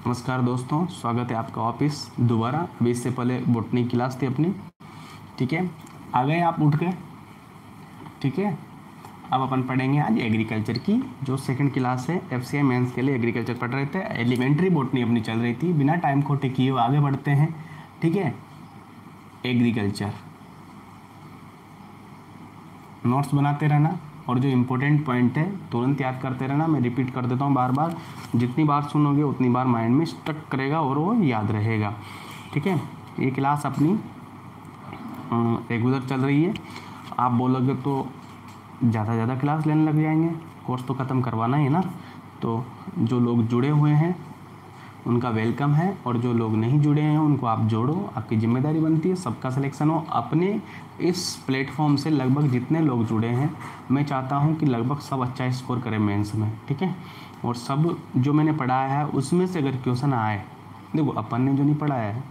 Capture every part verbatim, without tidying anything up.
नमस्कार दोस्तों, स्वागत है आपका ऑफिस दोबारा। अभी इससे पहले बॉटनी क्लास थी अपनी, ठीक है। आ गए आप, उठ गए, ठीक है। अब अपन पढ़ेंगे आज एग्रीकल्चर की जो सेकंड क्लास है। एफसीआई मेंस के लिए एग्रीकल्चर पढ़ रहे थे। एलिमेंट्री बॉटनी अपनी चल रही थी। बिना टाइम खोटे किए हुए आगे बढ़ते हैं, ठीक है। एग्रीकल्चर नोट्स बनाते रहना और जो इम्पोर्टेंट पॉइंट है तुरंत याद करते रहना। मैं रिपीट कर देता हूँ बार बार, जितनी बार सुनोगे उतनी बार माइंड में स्टक करेगा और वो याद रहेगा, ठीक है। ये क्लास अपनी रेगुलर चल रही है। आप बोलोगे तो ज़्यादा ज़्यादा क्लास लेने लग जाएंगे, कोर्स तो ख़त्म करवाना ही है ना। तो जो लोग जुड़े हुए हैं उनका वेलकम है, और जो लोग नहीं जुड़े हैं उनको आप जोड़ो। आपकी जिम्मेदारी बनती है, सबका सिलेक्शन हो। अपने इस प्लेटफॉर्म से लगभग जितने लोग जुड़े हैं, मैं चाहता हूं कि लगभग सब अच्छा स्कोर करें मेंस में, ठीक है। और सब जो मैंने पढ़ाया है उसमें से अगर क्वेश्चन आए, देखो अपन ने जो नहीं पढ़ाया है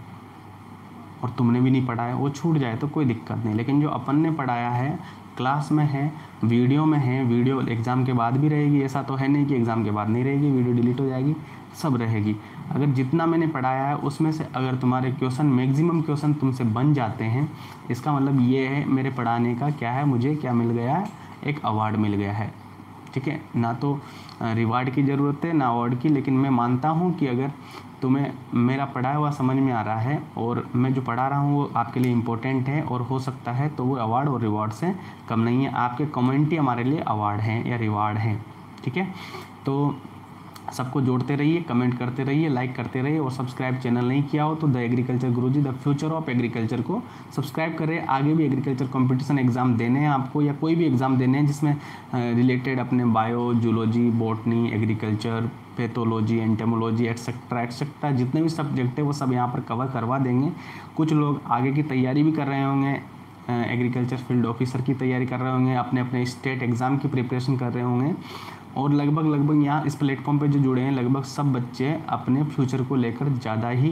और तुमने भी नहीं पढ़ाया, वो छूट जाए तो कोई दिक्कत नहीं। लेकिन जो अपन ने पढ़ाया है, क्लास में है, वीडियो में है, वीडियो एग्ज़ाम के बाद भी रहेगी। ऐसा तो है नहीं कि एग्ज़ाम के बाद नहीं रहेगी, वीडियो डिलीट हो जाएगी, सब रहेगी। अगर जितना मैंने पढ़ाया है उसमें से अगर तुम्हारे क्वेश्चन, मैक्सिमम क्वेश्चन तुमसे बन जाते हैं, इसका मतलब ये है मेरे पढ़ाने का क्या है, मुझे क्या मिल गया है, एक अवार्ड मिल गया है, ठीक है। ना तो रिवार्ड की ज़रूरत है ना अवार्ड की। लेकिन मैं मानता हूँ कि अगर तुम्हें मेरा पढ़ाया हुआ समझ में आ रहा है और मैं जो पढ़ा रहा हूँ वो आपके लिए इम्पोर्टेंट है और हो सकता है, तो वो अवार्ड और रिवार्ड से कम नहीं है। आपके कमेंट ही हमारे लिए अवार्ड हैं या रिवार्ड हैं, ठीक है। तो सबको जोड़ते रहिए, कमेंट करते रहिए, लाइक करते रहिए, और सब्सक्राइब चैनल नहीं किया हो तो the agriculture Guruji, the future of agriculture को सब्सक्राइब करें। आगे भी एग्रीकल्चर कंपटीशन एग्जाम देने हैं आपको, या कोई भी एग्ज़ाम देने हैं जिसमें रिलेटेड अपने bio, zoology, botany, agriculture, pathology, entomology, etcetera etcetera जितने भी सब्जेक्ट है वो सब यहाँ पर कवर करवा देंगे। कुछ लोग आगे की तैयारी भी कर रहे होंगे, एग्रीकल्चर फील्ड ऑफिसर की तैयारी कर रहे होंगे, अपने अपने स्टेट एग्ज़ाम की प्रिपरेशन कर रहे होंगे। और लगभग लगभग यहाँ इस प्लेटफॉर्म पे जो जुड़े हैं, लगभग सब बच्चे अपने फ्यूचर को लेकर ज़्यादा ही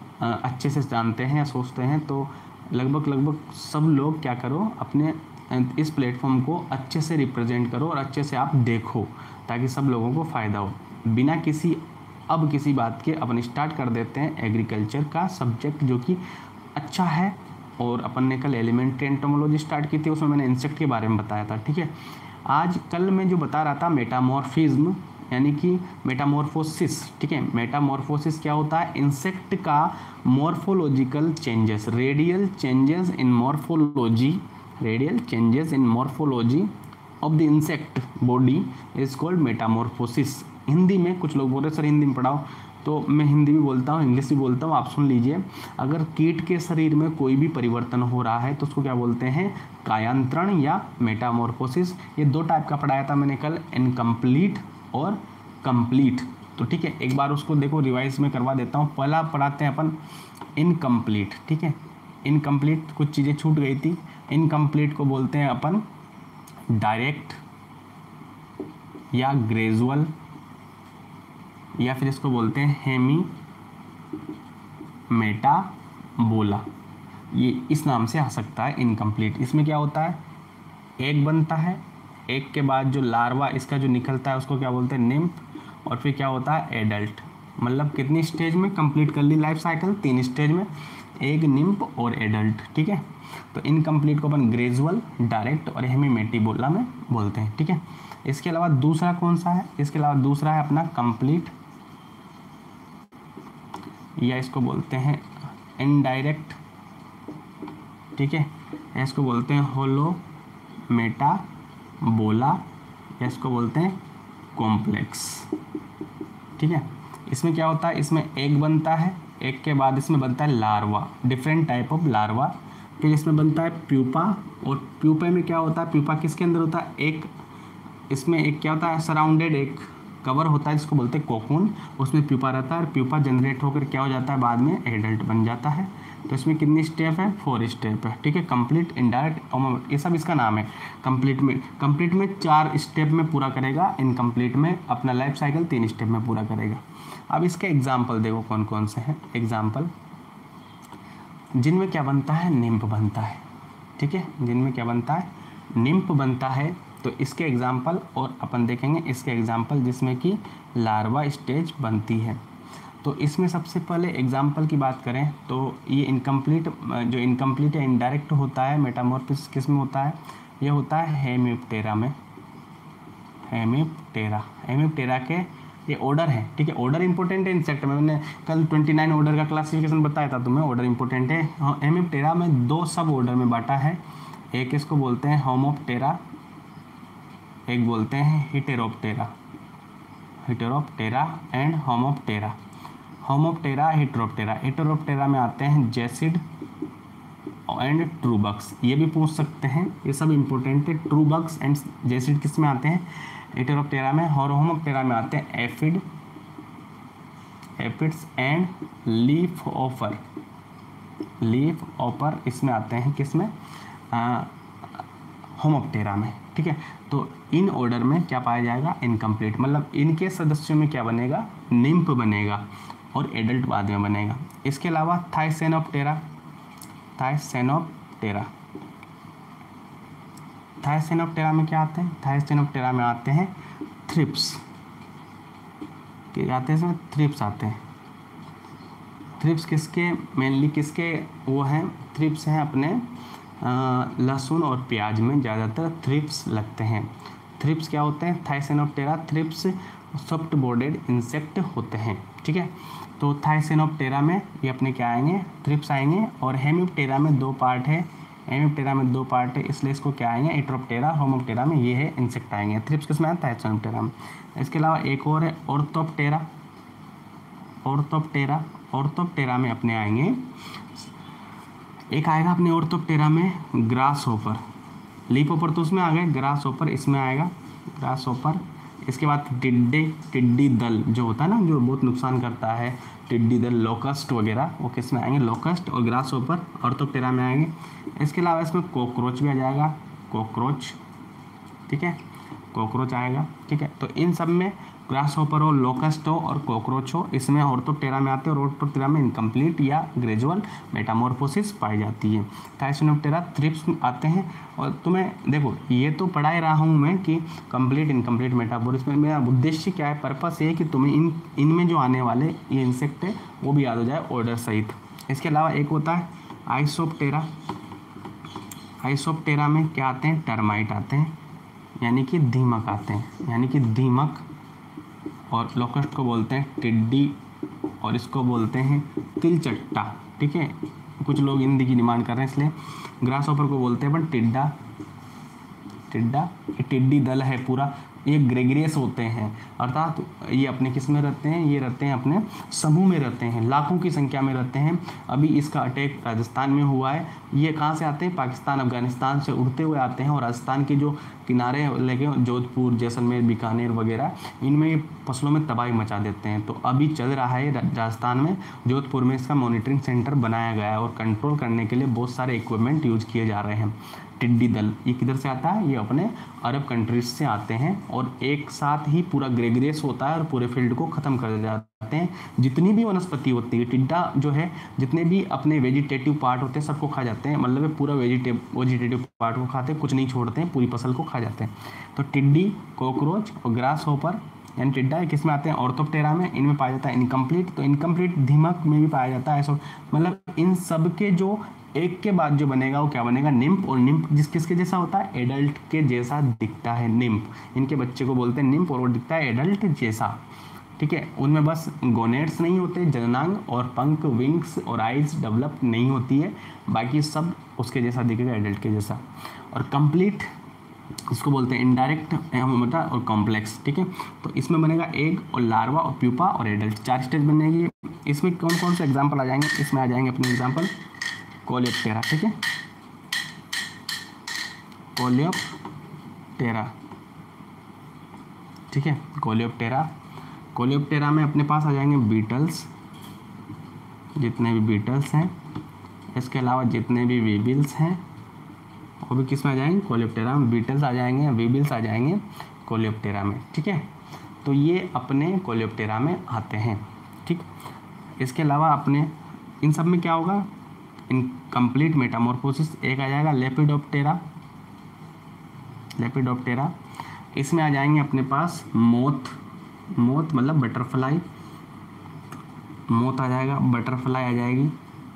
अच्छे से जानते हैं या सोचते हैं। तो लगभग लगभग सब लोग क्या करो, अपने इस प्लेटफॉर्म को अच्छे से रिप्रेजेंट करो और अच्छे से आप देखो, ताकि सब लोगों को फ़ायदा हो। बिना किसी अब किसी बात के अपन स्टार्ट कर देते हैं एग्रीकल्चर का सब्जेक्ट, जो कि अच्छा है। और अपन ने कल एलिमेंट्री एंटोमोलॉजी स्टार्ट की थी, उसमें मैंने इंसेक्ट के बारे में बताया था, ठीक है। आज कल मैं जो बता रहा था मेटामॉर्फिज्म, यानी कि मेटामॉर्फोसिस, ठीक है। मेटामॉर्फोसिस क्या होता है? इंसेक्ट का morphological changes, radial changes in morphology, radial changes in morphology of the insect body is called metamorphosis. Hindi में कुछ लोग बोल रहे सर हिंदी में पढ़ाओ, तो मैं हिंदी भी बोलता हूँ, इंग्लिश भी बोलता हूँ, आप सुन लीजिए। अगर कीट के शरीर में कोई भी परिवर्तन हो रहा है तो उसको क्या बोलते हैं? कायांतरण या मेटामॉर्फोसिस। ये दो टाइप का पढ़ाया था मैंने कल, इनकम्प्लीट और कंप्लीट। तो ठीक है, एक बार उसको देखो, रिवाइज में करवा देता हूँ। पहला पढ़ाते हैं अपन इनकम्प्लीट, ठीक है। इनकम्प्लीट, कुछ चीज़ें छूट गई थी। इनकम्प्लीट को बोलते हैं अपन डायरेक्ट या ग्रेजुअल, या फिर इसको बोलते हैं हेमी मेटाबोला। ये इस नाम से आ सकता है इनकम्प्लीट। इसमें क्या होता है? एग बनता है, एग के बाद जो लार्वा इसका जो निकलता है उसको क्या बोलते हैं? निम्फ। और फिर क्या होता है? एडल्ट। मतलब कितनी स्टेज में कंप्लीट कर ली लाइफ साइकिल? तीन स्टेज में, एग, निम्फ और एडल्ट, ठीक है। तो इनकम्प्लीट को अपन ग्रेजुअल, डायरेक्ट और हेमी मेटाबोला में बोलते हैं, ठीक है। इसके अलावा दूसरा कौन सा है? इसके अलावा दूसरा है अपना कंप्लीट, या इसको बोलते हैं इनडायरेक्ट, ठीक है। या इसको बोलते हैं होलो मेटाबोला, या इसको बोलते हैं कॉम्प्लेक्स, ठीक है। इसमें क्या होता है? इसमें एग बनता है, एग के बाद इसमें बनता है larva, different type of larva. फिर इसमें बनता है प्यूपा, और प्यूपा में क्या होता है? प्यूपा किसके अंदर होता है? एक, इसमें एक क्या होता है? सराउंडेड एक कवर होता है जिसको बोलते हैं कोकून, उसमें प्यूपा रहता है। और प्यूपा जनरेट होकर क्या हो जाता है? बाद में एडल्ट बन जाता है। तो इसमें कितनी स्टेप है? फोर स्टेप है, ठीक है। कंप्लीट, इनडायरेक्ट, ये सब इसका नाम है। कंप्लीट में कंप्लीट में चार स्टेप में पूरा करेगा, इनकम्प्लीट में अपना लाइफ साइकिल तीन स्टेप में पूरा करेगा। अब इसके एग्जाम्पल देखो कौन कौन से हैं। एग्जाम्पल जिनमें क्या बनता है? निम्फ बनता है, ठीक है। जिनमें क्या बनता है? निम्फ बनता है। तो इसके एग्जाम्पल और अपन देखेंगे इसके एग्जाम्पल जिसमें कि लार्वा स्टेज बनती है। तो इसमें सबसे पहले एग्जाम्पल की बात करें तो ये इनकम्प्लीट, जो इनकम्प्लीट या इनडायरेक्ट होता है मेटामॉर्फोसिस किस में होता है, ये होता है हेमिप्टेरा में। हेमिप्टेरा, हेमिप्टेरा के ये ऑर्डर है, ठीक है। ऑर्डर इंपॉर्टेंट है इंसेक्ट में, मैंने कल उनतीस ऑर्डर का क्लासिफिकेशन बताया था तुम्हें, ऑर्डर इंपॉर्टेंट है। हेमिप्टेरा में दो सब ऑर्डर में बांटा है, एक इसको बोलते हैं होमोप्टेरा, एक बोलते हैं heteroptera, heteroptera and homoptera. Homoptera, heteroptera, heteroptera में आते हैं जेसिड एंड ट्रूबक्स, ये भी पूछ सकते हैं, ये सब इंपॉर्टेंट है। ट्रूबक्स एंड जेसिड किस में आते हैं, हिटेरोप्टेरा में। और होमोप्टेरा में आते हैं aphid, aphids and leaf hopper, leaf hopper इसमें आते हैं किस में, होमोप्टेरा में, ठीक है। तो इन ऑर्डर में क्या पाया जाएगा, इनकम्प्लीट, मतलब इनके सदस्यों में क्या बनेगा, निम्फ बनेगा और एडल्ट बाद में बनेगा। इसके अलावा थाइसेनोप्टेरा, थाइसेनोप्टेरा, थाइसेनोप्टेरा में क्या आते हैं, थाइसेनोप्टेरा में आते हैं थ्रिप्स, क्या आते हैं इसमें, थ्रिप्स आते हैं। थ्रिप्स किसके, मेनली किसके वो हैं, थ्रिप्स हैं अपने लहसुन और प्याज में ज़्यादातर थ्रिप्स लगते हैं। थ्रिप्स क्या होते हैं, thysanoptera thrips soft bodied insect होते हैं, ठीक है। तो थाइसेनोप्टेरा में ये अपने क्या आएंगे, थ्रिप्स आएंगे। और हेमिप्टेरा में दो पार्ट है, हेमिप्टेरा में दो पार्ट है, इसलिए इसको क्या आएंगे, हिटेरोप्टेरा, होमोप्टेरा में ये है इंसेक्ट आएंगे। थ्रिप्स किस में आता है, थाइसेनोप्टेरा में। इसके अलावा एक और है ऑर्थोप्टेरा, ऑर्थोप्टेरा, ऑर्थोप्टेरा में अपने आएंगे, एक आएगा अपने ऑर्थोप्टेरा में ग्रास होपर, लीफ होपर तो उसमें आ गए, ग्रास होपर इसमें आएगा, ग्रास होपर। इसके बाद टिड्डे, टिड्डी दल जो होता है ना, जो बहुत नुकसान करता है, टिड्डी दल, लोकस्ट वगैरह, वो किस में आएंगे, लोकस्ट और ग्रास होपर ऑर्थोप्टेरा में आएंगे। इसके अलावा इसमें कॉकरोच भी आ जाएगा, कॉकरोच, ठीक है, कॉकरोच आएगा, ठीक है। तो इन सब में ग्रास होपर हो, लोकस्ट हो और कॉकरोच हो, इसमें ऑर्थोप्टेरा में आते हैं। और ऑर्थोप्टेरा में इनकम्प्लीट या ग्रेजुअल मेटामॉर्फोसिस पाई जाती है। थाइसेनोप्टेरा थ्रिप्स आते हैं। और तुम्हें देखो, ये तो पढ़ा ही रहा हूँ मैं कि कंप्लीट इनकम्प्लीट मेटामॉर्फोसिस में मेरा उद्देश्य क्या है, पर्पस ये है कि तुम्हें इन इनमें जो आने वाले ये इंसेक्ट है वो भी याद हो जाए ऑर्डर सहित। इसके अलावा एक होता है आइसोप्टेरा, आइसोप्टेरा में क्या आते हैं, टर्माइट आते हैं, यानी कि दीमक आते हैं, यानी कि दीमक। और लोकस्ट को बोलते हैं टिड्डी और इसको बोलते हैं तिलचट्टा, ठीक है। कुछ लोग हिंदी की डिमांड कर रहे हैं इसलिए। ग्रास हॉपर को बोलते हैं पर टिड्डा, टिड्डा ये टिड्डी दल है पूरा, ये ग्रेगरियस होते हैं, अर्थात ये अपने किस में रहते हैं, ये रहते हैं अपने समूह में रहते हैं, लाखों की संख्या में रहते हैं। अभी इसका अटैक राजस्थान में हुआ है। ये कहाँ से आते हैं, पाकिस्तान अफगानिस्तान से उड़ते हुए आते हैं और राजस्थान के जो किनारे लगे, जोधपुर, जैसलमेर, बीकानेर वगैरह, इनमें ये फसलों में तबाही मचा देते हैं। तो अभी चल रहा है राजस्थान में, जोधपुर में इसका मॉनिटरिंग सेंटर बनाया गया है और कंट्रोल करने के लिए बहुत सारे इक्विपमेंट यूज किए जा रहे हैं। टिड्डी दल ये किधर से आता है, ये अपने अरब कंट्रीज से आते हैं और एक साथ ही पूरा ग्रेगरियस होता है और पूरे फील्ड को ख़त्म कर जाते हैं। जितनी भी वनस्पति होती है, टिड्डा जो है, जितने भी अपने वेजिटेटिव पार्ट होते हैं सबको खा जाते हैं, मतलब पूरा वेजिटेटिव वेजिटेटिव पार्ट को खाते हैं, कुछ नहीं छोड़ते हैं, पूरी फसल को खा जाते हैं। तो टिड्डी, कॉकरोच और ग्रास होपर यानी टिड्डा किस में आते हैं, ऑर्थोप्टेरा में। इनमें पाया जाता है इनकम्प्लीट, तो इनकम्प्लीट दीमक में भी पाया जाता है। ऐसा मतलब इन सब के जो एक के बाद जो बनेगा वो क्या बनेगा, निम्फ। और निम्फ जिस किसके जैसा होता है, एडल्ट के जैसा दिखता है निम्फ। इनके बच्चे को बोलते हैं निम्फ और वो दिखता है एडल्ट जैसा, ठीक है। उनमें बस गोनेट्स नहीं होते, जननांग और पंख, विंग्स और आइज डेवलप नहीं होती है, बाकी सब उसके जैसा दिखेगा, एडल्ट के जैसा। और कंप्लीट इसको बोलते हैं इनडायरेक्ट, मोटा और कॉम्प्लेक्स, ठीक है। तो इसमें बनेगा एग और लार्वा और प्यूपा और एडल्ट, चार स्टेज बनेगी। इसमें कौन कौन से एग्जाम्पल आ जाएंगे, इसमें आ जाएंगे अपने एग्जाम्पल कोलियोप्टेरा, ठीक है, कोलियोप्टेरा, ठीक है, कोलियोप्टेरा। कोलियोप्टेरा में अपने पास आ जाएंगे बीटल्स, जितने भी बीटल्स हैं। इसके अलावा जितने भी वीबिल्स हैं वो भी किस में आ जाएंगे, कोलियोप्टेरा में। बीटल्स आ जाएंगे, वीबिल्स आ जाएंगे कोलियोप्टेरा में, ठीक है। तो ये अपने कोलियोप्टेरा में आते हैं, ठीक। इसके अलावा अपने इन सब में क्या होगा, इनकम्प्लीट मेटामॉर्फोसिस। एक आ जाएगा लेपिडोप्टेरा, लेपिडोप्टेरा। इसमें आ जाएंगे अपने पास मोथ, मोथ मतलब बटरफ्लाई, मोथ आ जाएगा, बटरफ्लाई आ जाएगी,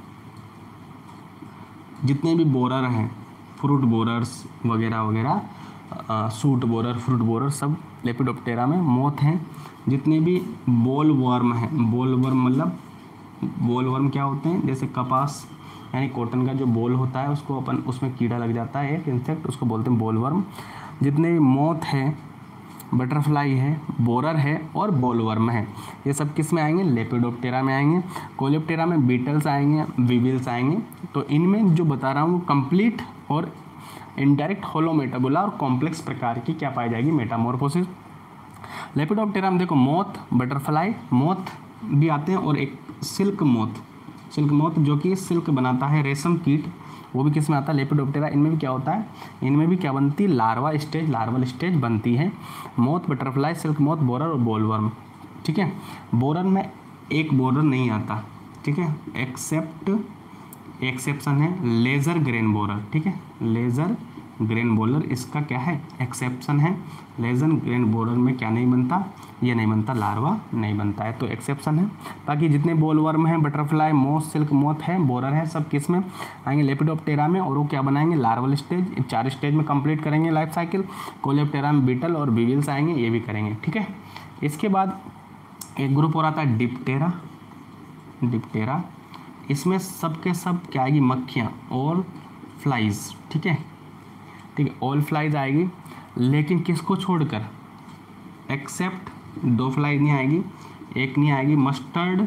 जितने भी बोरर हैं, फ्रूट बोरर्स वगैरह वगैरह, सूट बोरर, फ्रूट बोरर, सब लेपिडोप्टेरा में मोथ हैं। जितने भी बोल वर्म हैं, बोल वर्म मतलब बोल वर्म क्या होते हैं, जैसे कपास यानी कॉटन का जो बोल होता है उसको अपन, उसमें कीड़ा लग जाता है एक इंसेक्ट, उसको बोलते हैं बोल वर्म। जितने भी मोथ है, बटरफ्लाई है, बोरर है और बोलवर्म है, ये सब किस में आएंगे, लेपिडोप्टेरा में आएंगे। कोलेप्टेरा में बीटल्स आएंगे, वीविल्स आएंगे। तो इनमें जो बता रहा हूँ वो कंप्लीट और इनडायरेक्ट होलोमेटाबुला और कॉम्प्लेक्स प्रकार की क्या पाई जाएगी, मेटामॉर्फोसिस। लेपिडोप्टेरा में देखो मोथ, बटरफ्लाई, मोथ भी आते हैं और एक सिल्क मोथ, सिल्क मोथ जो कि सिल्क बनाता है, रेशम कीट, वो भी किस में आता है, लेपिडोप्टेरा। इनमें भी क्या होता है, इनमें भी क्या बनती है, लार्वा स्टेज, लार्वल स्टेज बनती है। Moth, butterfly, silk moth, borer और बोलवर्म। ठीक है, बोरर में एक बोरर नहीं आता, ठीक है, एक्सेप्ट, एक्सेप्शन है लेज़र ग्रेन बोरर। ठीक है, लेज़र ग्रेन बोरर इसका क्या है, एक्सेप्शन है। लेज़र ग्रेन बोरर में क्या नहीं बनता, ये नहीं बनता, लार्वा नहीं बनता है, तो एक्सेप्शन है। बाकी जितने बोलवर्म हैं, बटरफ्लाई, मोथ, सिल्क मोथ है, बोरर है, सब किस में आएंगे, लेपिडोप्टेरा में। और वो क्या बनाएंगे, लार्वल स्टेज, चार स्टेज में कंप्लीट करेंगे लाइफ साइकिल। कोलेप्टेरा में बीटल और वीविल्स आएंगे, ये भी करेंगे। ठीक है, इसके बाद एक ग्रुप और आता है डिप्टेरा, डिप्टेरा, इसमें सब के सब क्या आएगी, मक्खियाँ और फ्लाइज। ठीक है, ठीक है, ऑल फ्लाइज आएगी, लेकिन किसको छोड़कर, एक्सेप्ट दो फ्लाइज नहीं आएगी, एक नहीं आएगी, मस्टर्ड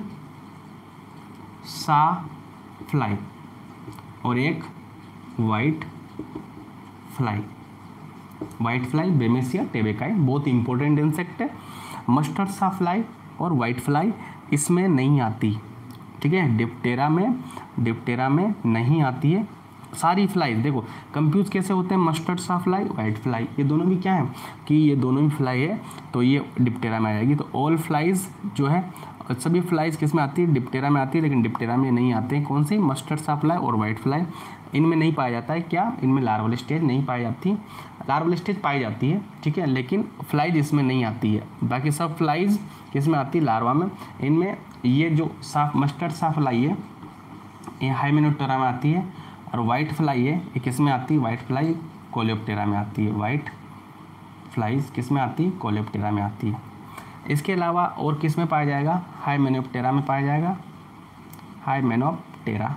सा फ्लाई और एक white fly. White fly bemisia tabaci, बहुत इंपॉर्टेंट इंसेक्ट है। मस्टर्ड सा फ्लाई और वाइट फ्लाई इसमें नहीं आती। ठीक है, डिप्टेरा में, डिप्टेरा में नहीं आती है सारी फ्लाई। देखो कंफ्यूज कैसे होते हैं, mustard saw fly, white fly, ये दोनों भी क्या है कि ये दोनों भी फ्लाई है, तो ये डिप्टेरा में आ जाएगी। तो ऑल फ्लाइज जो है, सभी फ्लाइज किस में आती है, डिप्टेरा में आती है, लेकिन डिप्टेरा में नहीं आते हैं। कौन सी, मस्टर्ड सा फ्लाई और वाइट फ्लाई, इनमें नहीं पाया जाता है। क्या, इनमें लार्वल स्टेज नहीं पाई जाती, लार्वल स्टेज पाई जाती है, ठीक है, लेकिन फ्लाइज इसमें नहीं आती है। बाकी सब फ्लाइज किस में आती है, लार्वा में। इनमें ये जो साफ मस्टर्ड सा फ्लाई है ये हाइमेनोप्टेरा में आती है, और वाइट फ्लाई है ये किस में आती है, वाइट फ्लाई कोलेप्टेरा में आती है। वाइट फ्लाइज किस में आती है, कोलेप्टेरा में आती है। इसके अलावा और किस में पाया जाएगा, हाइमेनोप्टेरा में पाया जाएगा, हाइमेनोप्टेरा,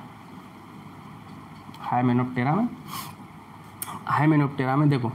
हाइमेनोप्टेरा में, हाइमेनोप्टेरा में देखो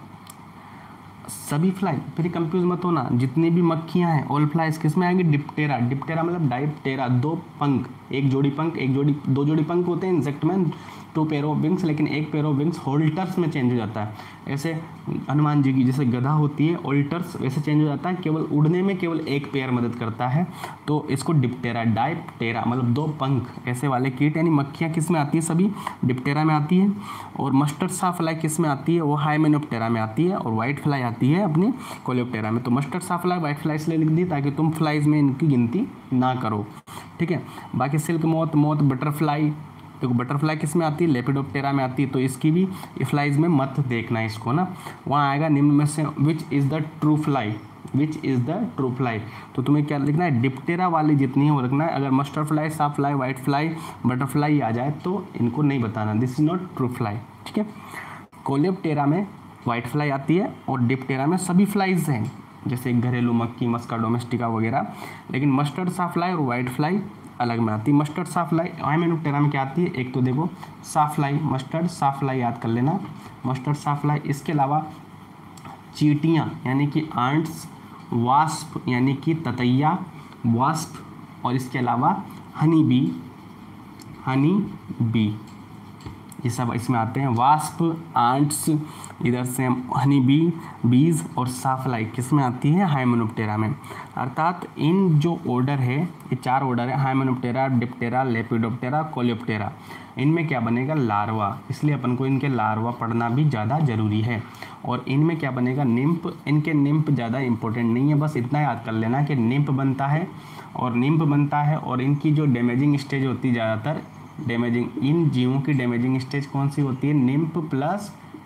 सभी फ्लाई, फिर कंफ्यूज मत होना, जितनी भी मक्खियां हैं ऑल फ्लाइज किस में आएंगी, डिप्टेरा। डिप्टेरा मतलब डाइप्टेरा, दो पंख, एक जोड़ी पंख, एक जोड़ी, दो जोड़ी पंख होते हैं इंसेक्ट में, टू पेयर ऑफ विंग्स, लेकिन एक पेयर ऑफ विंग्स होल्टर्स में चेंज हो जाता है। ऐसे हनुमान जी की जैसे गधा होती है ऑल्टर्स, वैसे चेंज हो जाता है, केवल उड़ने में केवल एक पेयर मदद करता है, तो इसको डिप्टेरा, डाइप्टेरा मतलब दो पंख ऐसे वाले कीट यानी मक्खियाँ किस में आती है, सभी डिप्टेरा में आती है। और मस्टर्ड सा फ्लाई किस में आती है, वो हाइमेनोप्टेरा में आती है, और वाइट फ्लाई आती है अपनी कोलेप्टेरा में। तो mustard saw fly, white fly इसलिए लिख दी ताकि तुम फ्लाइज में इनकी गिनती ना करो। ठीक है, बाकी सिल्क मोथ, मोथ, बटरफ्लाई, देखो बटरफ्लाई किस में आती है, लेपिडोप्टेरा में आती है, तो इसकी भी फ्लाइज में मत देखना इसको ना। वहाँ आएगा निम्न में से which is the true fly, which is the true fly, तो तुम्हें क्या लिखना है, डिप्टेरा वाली जितनी है वो लिखना है। अगर mustard fly, saw fly, white fly, butterfly आ जाए तो इनको नहीं बताना, this is not true fly. ठीक है, कोलेप्टेरा में वाइट फ्लाई आती है और डिप्टेरा में सभी फ्लाइज हैं, जैसे घरेलू मक्खी, मस्का डोमेस्टिका वगैरह, लेकिन मस्टर्ड सा फ्लाई और वाइट फ्लाई अलग में आती है। मस्टर्ड सा फ्लाई हाइमेनोप्टेरा में क्या आती है, एक तो देखो सा फ्लाई, मस्टर्ड सा फ्लाई याद कर लेना, मस्टर्ड सा फ्लाई। इसके अलावा चींटियाँ यानी कि आंट्स, वास्प यानी कि ततैया, वास्प, और इसके अलावा हनी बी, हनी बी, ये सब इसमें आते हैं। वास्प, आंट्स, इधर से हनी बी, बीज और साफ्लाई किस में आती है, हाइमेनोप्टेरा में। अर्थात इन जो ऑर्डर है, ये चार ऑर्डर है, हाइमेनोप्टेरा, डिप्टेरा, लेपिडोप्टेरा, कोलेप्टेरा, इनमें क्या बनेगा, लार्वा, इसलिए अपन को इनके लार्वा पढ़ना भी ज़्यादा ज़रूरी है। और इनमें क्या बनेगा, निम्प, इनके निम्प ज़्यादा इंपॉर्टेंट नहीं है, बस इतना याद कर लेना कि निम्प बनता है और निम्प बनता है, और इनकी जो डैमेजिंग स्टेज होती है ज़्यादातर, डैमेजिंग, इन जीवों की डैमेजिंग स्टेज कौन सी होती है, निम्प प्लस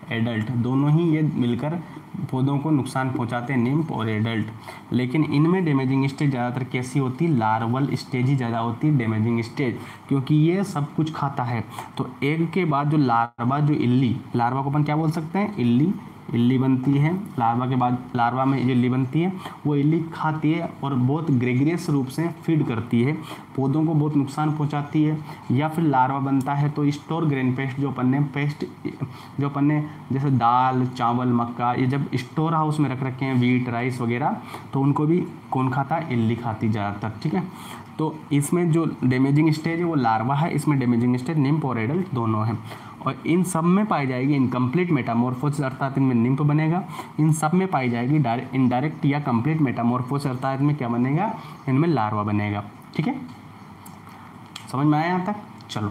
एडल्ट, दोनों ही ये मिलकर पौधों को नुकसान पहुंचाते हैं, निम्फ और एडल्ट। लेकिन इनमें डैमेजिंग स्टेज ज़्यादातर कैसी होती है, लार्वल स्टेज ही ज़्यादा होती है डैमेजिंग स्टेज, क्योंकि ये सब कुछ खाता है। तो एग के बाद जो लार्वा, जो इल्ली, लार्वा को अपन क्या बोल सकते हैं, इल्ली, इल्ली बनती है। लार्वा के बाद, लार्वा में जो इल्ली बनती है वो इल्ली खाती है और बहुत ग्रेगरियस रूप से फीड करती है, पौधों को बहुत नुकसान पहुंचाती है। या फिर लार्वा बनता है तो स्टोर ग्रेन पेस्ट, जो अपन ने पेस्ट जो अपन ने जैसे दाल, चावल, मक्का, ये जब स्टोर हाउस में रख रखे हैं, वीट, राइस वगैरह, तो उनको भी कौन खाता है, इल्ली खाती ज़्यादातर। ठीक है, तो इसमें जो डैमेजिंग स्टेज है वो लार्वा है, इसमें डैमेजिंग स्टेज निम्फ और एडल्ट दोनों हैं। और इन सब में पाई जाएगी इनकम्प्लीट मेटामॉर्फोसिस, अर्थात इनमें निम्फ बनेगा। इन सब में पाई जाएगी डायरेक्ट, इनडायरेक्ट या कंप्लीट मेटामॉर्फोसिस, अर्थात इनमें क्या बनेगा, इनमें लार्वा बनेगा। ठीक है, समझ में आया यहाँ तक? चलो,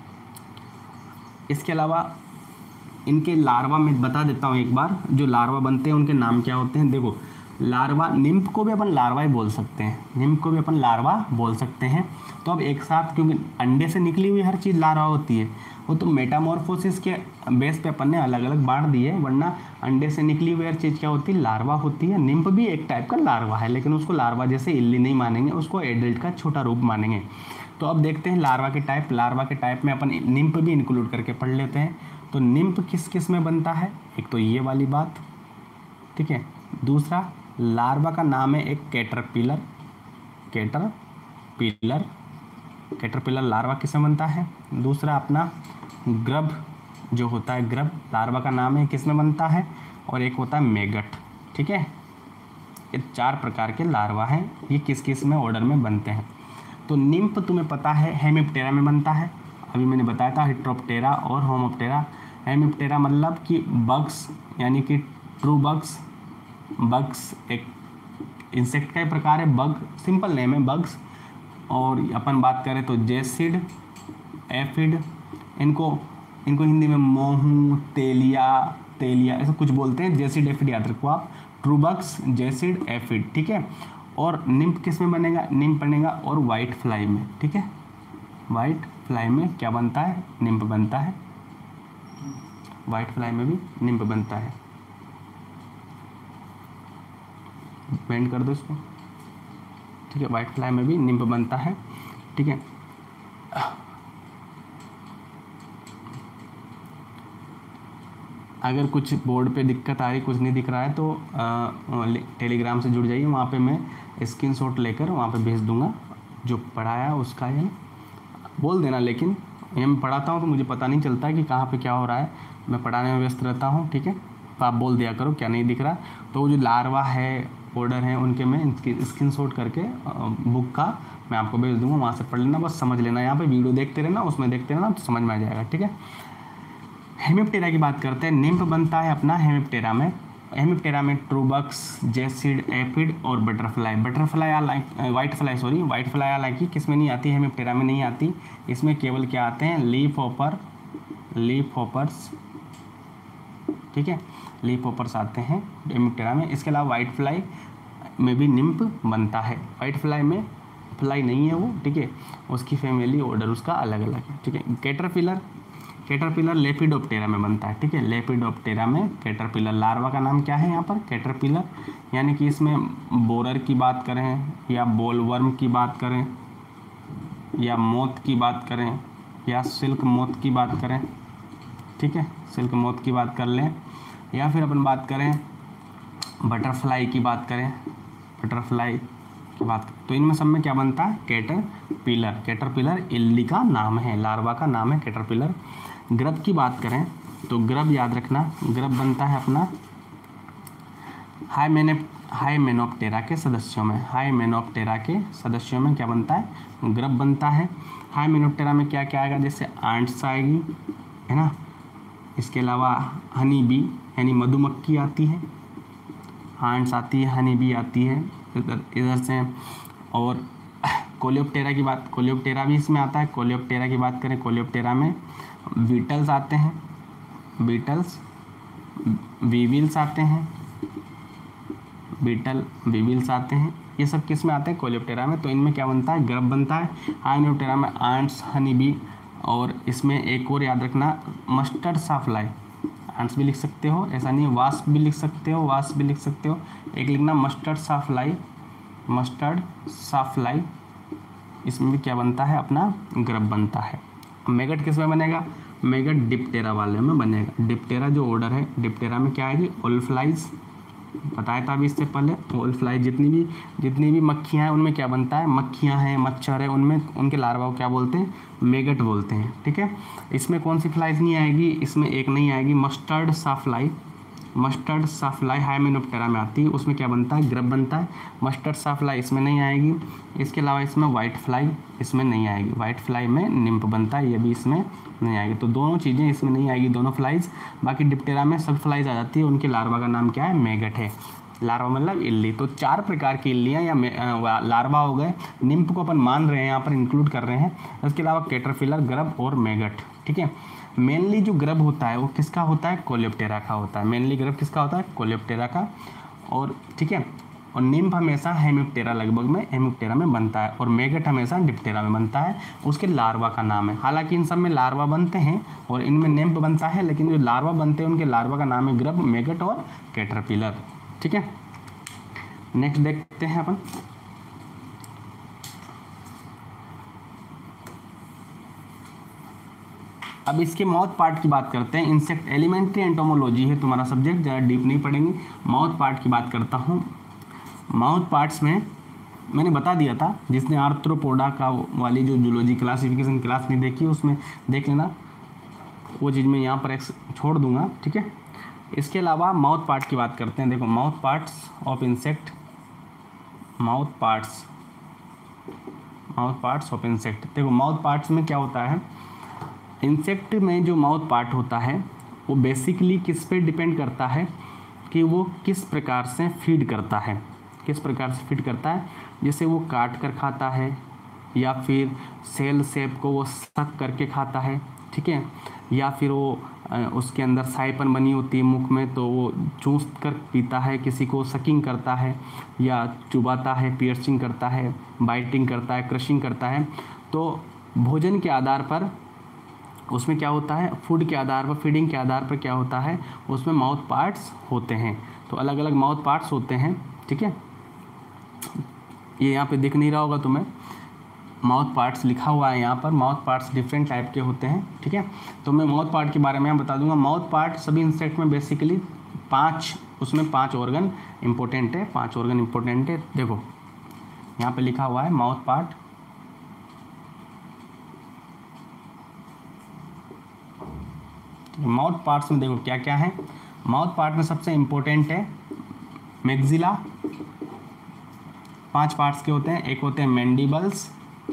इसके अलावा इनके लार्वा में बता देता हूँ एक बार, जो लार्वा बनते हैं उनके नाम क्या होते हैं। देखो, लार्वा, निम्फ को भी अपन लार्वा ही बोल सकते हैं, निम्फ को भी अपन लार्वा बोल सकते हैं। तो अब एक साथ, क्योंकि अंडे से निकली हुई हर चीज़ लार्वा होती है, वो तो मेटामॉर्फोसिस के बेस पे अपन ने अलग अलग बांट दिए, वरना अंडे से निकली हुई हर चीज़ क्या होती है, लार्वा होती है। निम्फ भी एक टाइप का लार्वा है, लेकिन उसको लार्वा जैसे इल्ली नहीं मानेंगे, उसको एडल्ट का छोटा रूप मानेंगे। तो अब देखते हैं लार्वा के टाइप। लार्वा के टाइप में अपन निम्फ भी इंक्लूड करके पढ़ लेते हैं। तो निम्फ किस किस में बनता है, एक तो ये वाली बात, ठीक है। दूसरा, लार्वा का नाम है एक कैटरपिलर, कैटरपिलर, कैटरपिलर लार्वा किस में बनता है। दूसरा अपना ग्रब जो होता है, ग्रब लार्वा का नाम है, किस में बनता है। और एक होता है मैगट। ठीक है, ये चार प्रकार के लार्वा हैं, ये किस किस में ऑर्डर में बनते हैं। तो निम्फ तुम्हें पता है हेमिप्टेरा में बनता है, अभी मैंने बताया था हेट्रोप्टेरा और होमोप्टेरा। हेमिप्टेरा मतलब कि बग्स, यानी कि ट्रू बग्स, बग्स एक इंसेक्ट का ही प्रकार है, बग सिंपल नेम है बग्स। और अपन बात करें तो जेसिड, एफिड, इनको इनको हिंदी में मोहू, तेलिया, तेलिया ऐसा कुछ बोलते हैं। जेसिड, एफिड याद रखो आप, ट्रू बग्स, जेसिड, एफिड। ठीक है, और निम्फ किस में बनेगा, निम्फ बनेगा और वाइट फ्लाई में। ठीक है, वाइट फ्लाई में क्या बनता है, निम्फ बनता है। वाइट फ्लाई में भी निम्फ बनता है। बेंड कर दो इसको। ठीक है, वाइट फ्लाई में भी निम्फ बनता है। ठीक है, अगर कुछ बोर्ड पे दिक्कत आ रही, कुछ नहीं दिख रहा है, तो आ, टेलीग्राम से जुड़ जाइए, वहाँ पे मैं स्क्रीनशॉट लेकर वहाँ पे भेज दूंगा जो पढ़ाया उसका। ये बोल देना, लेकिन ये मैं पढ़ाता हूँ तो मुझे पता नहीं चलता है कि कहाँ पे क्या हो रहा है, मैं पढ़ाने में व्यस्त रहता हूँ। ठीक है, तो आप बोल दिया करो क्या नहीं दिख रहा। तो जो लार्वा है, ऑर्डर हैं, उनके मैं स्क्रीनशॉट करके बुक का मैं आपको भेज दूँगा, वहाँ से पढ़ लेना, बस समझ लेना। यहाँ पे वीडियो देखते रहना, उसमें देखते रहना तो समझ में आ जाएगा। ठीक है, हेमिप्टेरा की बात करते हैं। निम्फ बनता है अपना हेमिप्टेरा में। हेमिप्टेरा में ट्रूबक्स, जेसिड, एफिड और बटरफ्लाई। बटरफ्लाई या like white fly, sorry white fly या लाइकी किस में नहीं आती, हेमिप्टेरा में नहीं आती। इसमें केवल क्या आते हैं, लीफ हॉपर, लीफ हॉपर्स। ठीक है, लीफ हॉपर्स आते हैं हेमिप्टेरा में। इसके अलावा वाइट फ्लाई में भी निम्फ बनता है। वाइट फ्लाई में फ्लाई नहीं है वो, ठीक है, उसकी फैमिली ऑर्डर उसका अलग अलग है। ठीक है, कैटरपिलर, कैटरपिलर लेपिडोप्टेरा में बनता है। ठीक है, लेपिडोप्टेरा में कैटरपिलर, लार्वा का नाम क्या है यहाँ पर, कैटरपिलर। यानी कि इसमें बोरर की बात करें या बोलवर्म की बात करें या मोथ की बात करें या सिल्क मोथ की बात करें, ठीक है, सिल्क मोथ की बात कर लें, या फिर अपन बात करें बटरफ्लाई की बात करें, बटरफ्लाई की बात करें, तो इनमें सब में क्या बनता है, कैटरपिलर। कैटरपिलर इल्ली का नाम है, लार्वा का नाम है कैटरपिलर। ग्रब की बात करें तो ग्रब याद रखना, ग्रब बनता है अपना हाइमेने हाइमेनोप्टेरा के सदस्यों में। हाइमेनोप्टेरा के सदस्यों में क्या बनता है, ग्रब बनता है। हाइमेनोप्टेरा में क्या क्या आएगा, जैसे आंट्स आएगी, है ना। इसके अलावा हनी बी यानी मधुमक्खी आती है, आंट्स आती है, हनी बी आती है इधर इधर से। और कोलियोप्टेरा की बात, कोलियोप्टेरा भी इसमें आता है। कोलियोप्टेरा की बात करें, कोलियोप्टेरा में बीटल्स आते हैं, बीटल्स, वीविल्स आते हैं, बीटल वीविल्स आते हैं। ये सब किस में आते हैं, कोलियोप्टेरा में। तो इनमें क्या बनता है, ग्रब बनता है। हाइमेनोप्टेरा में आंट्स, हनी बी, और इसमें एक और याद रखना मस्टर्ड साफ्लाई, प्लांट्स भी लिख सकते हो, ऐसा नहीं है, वास्प भी लिख सकते हो, वास्प भी लिख सकते हो। एक लिखना मस्टर्ड साफ्लाई, मस्टर्ड साफ्लाई, इसमें भी क्या बनता है अपना ग्रब बनता है। मैगट किस में बनेगा, मैगट डिप्टेरा वाले में बनेगा। डिप्टेरा जो ऑर्डर है, डिप्टेरा में क्या आएगी, ओल्फ्लाइज, बताया था अभी इससे पहले। ओल्फ्लाइज जितनी भी जितनी भी मक्खियाँ हैं उनमें क्या बनता है, मक्खियाँ हैं, मच्छर है, उनमें उनके लार्वा को क्या बोलते हैं, मैगट बोलते हैं। ठीक है, इसमें कौन सी फ्लाइज नहीं आएगी, इसमें एक नहीं आएगी, mustard sawfly, mustard sawfly hymenoptera में आती है, उसमें क्या बनता है, ग्रब बनता है। मस्टर्ड साफ्लाई इसमें नहीं आएगी। इसके अलावा इसमें वाइट फ्लाई इसमें नहीं आएगी, वाइट फ्लाई में निम्फ बनता है, ये भी इसमें नहीं आएगी। तो दोनों चीज़ें इसमें नहीं आएगी, दोनों फ्लाइज। बाकी डिप्टेरा में सब फ्लाइज आ जाती है, उनके लार्वा का नाम क्या है, मैगट है। लार्वा मतलब इल्ली। तो चार प्रकार की इल्लियाँ या लार्वा हो गए, निम्फ को अपन मान रहे हैं यहाँ पर इंक्लूड कर रहे हैं। इसके अलावा कैटरपिलर, ग्रब और मैगट। ठीक है, मेनली जो ग्रब होता है वो किसका होता है, कोलेप्टेरा का होता है। मेनली ग्रब किसका होता है, कोलेप्टेरा का। और ठीक है, और निम्फ हमेशा हेमिप्टेरा लगभग में हेमिप्टेरा में बनता है, और मैगट हमेशा डिप्टेरा में बनता है, उसके लार्वा का नाम है। हालांकि इन सब में लार्वा बनते हैं और इनमें निम्फ बनता है, लेकिन जो लार्वा बनते हैं उनके लार्वा का नाम है ग्रब, मैगट और कैटरपिलर। ठीक है, नेक्स्ट देखते हैं अपन। अब इसके माउथ पार्ट की बात करते हैं। इंसेक्ट एलिमेंट्री एंटोमोलॉजी है तुम्हारा सब्जेक्ट, ज़्यादा डीप नहीं पढ़ेंगे। माउथ पार्ट की बात करता हूँ। माउथ पार्ट्स में मैंने बता दिया था, जिसने आर्थ्रोपोडा का वाली जो जूलॉजी क्लासिफिकेशन क्लास नहीं देखी उसमें देख लेना, वो चीज़ मैं यहाँ पर एक छोड़ दूंगा। ठीक है, इसके अलावा माउथ पार्ट की बात करते हैं। देखो, mouth parts of insect, mouth parts mouth parts of insect. देखो, माउथ पार्ट्स में क्या होता है, इंसेक्ट में जो माउथ पार्ट होता है वो बेसिकली किस पे डिपेंड करता है कि वो किस प्रकार से फीड करता है, किस प्रकार से फीड करता है। जैसे वो काट कर खाता है, या फिर सेल शेप को वो सक करके खाता है। ठीक है, या फिर वो उसके अंदर साइपन बनी होती है मुख में, तो वो चूस कर पीता है, किसी को सकिंग करता है, या चुबाता है, पियर्सिंग करता है, बाइटिंग करता है, क्रशिंग करता है। तो भोजन के आधार पर उसमें क्या होता है, फूड के आधार पर, फीडिंग के आधार पर क्या होता है, उसमें माउथ पार्ट्स होते हैं। तो अलग अलग माउथ पार्ट्स होते हैं। ठीक है, ये यहाँ पे दिख नहीं रहा होगा तुम्हें, माउथ पार्ट्स लिखा हुआ है यहाँ पर। माउथ पार्ट्स डिफरेंट टाइप के होते हैं। ठीक है, तो मैं माउथ पार्ट के बारे में बता दूंगा। माउथ पार्ट सभी इंसेक्ट में बेसिकली पाँच, उसमें पाँच ऑर्गन इंपॉर्टेंट है, पाँच ऑर्गन इंपॉर्टेंट है। देखो यहाँ पे लिखा हुआ है माउथ पार्ट। माउथ पार्ट्स में देखो क्या क्या है। माउथ पार्ट में सबसे इंपॉर्टेंट है मैक्सिला, पांच पार्ट्स के होते हैं। एक होते हैं मैंडिबल्स,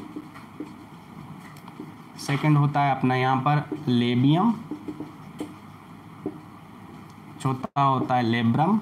सेकंड होता है अपना यहाँ पर लेबियम, चौथा होता है लेब्रम,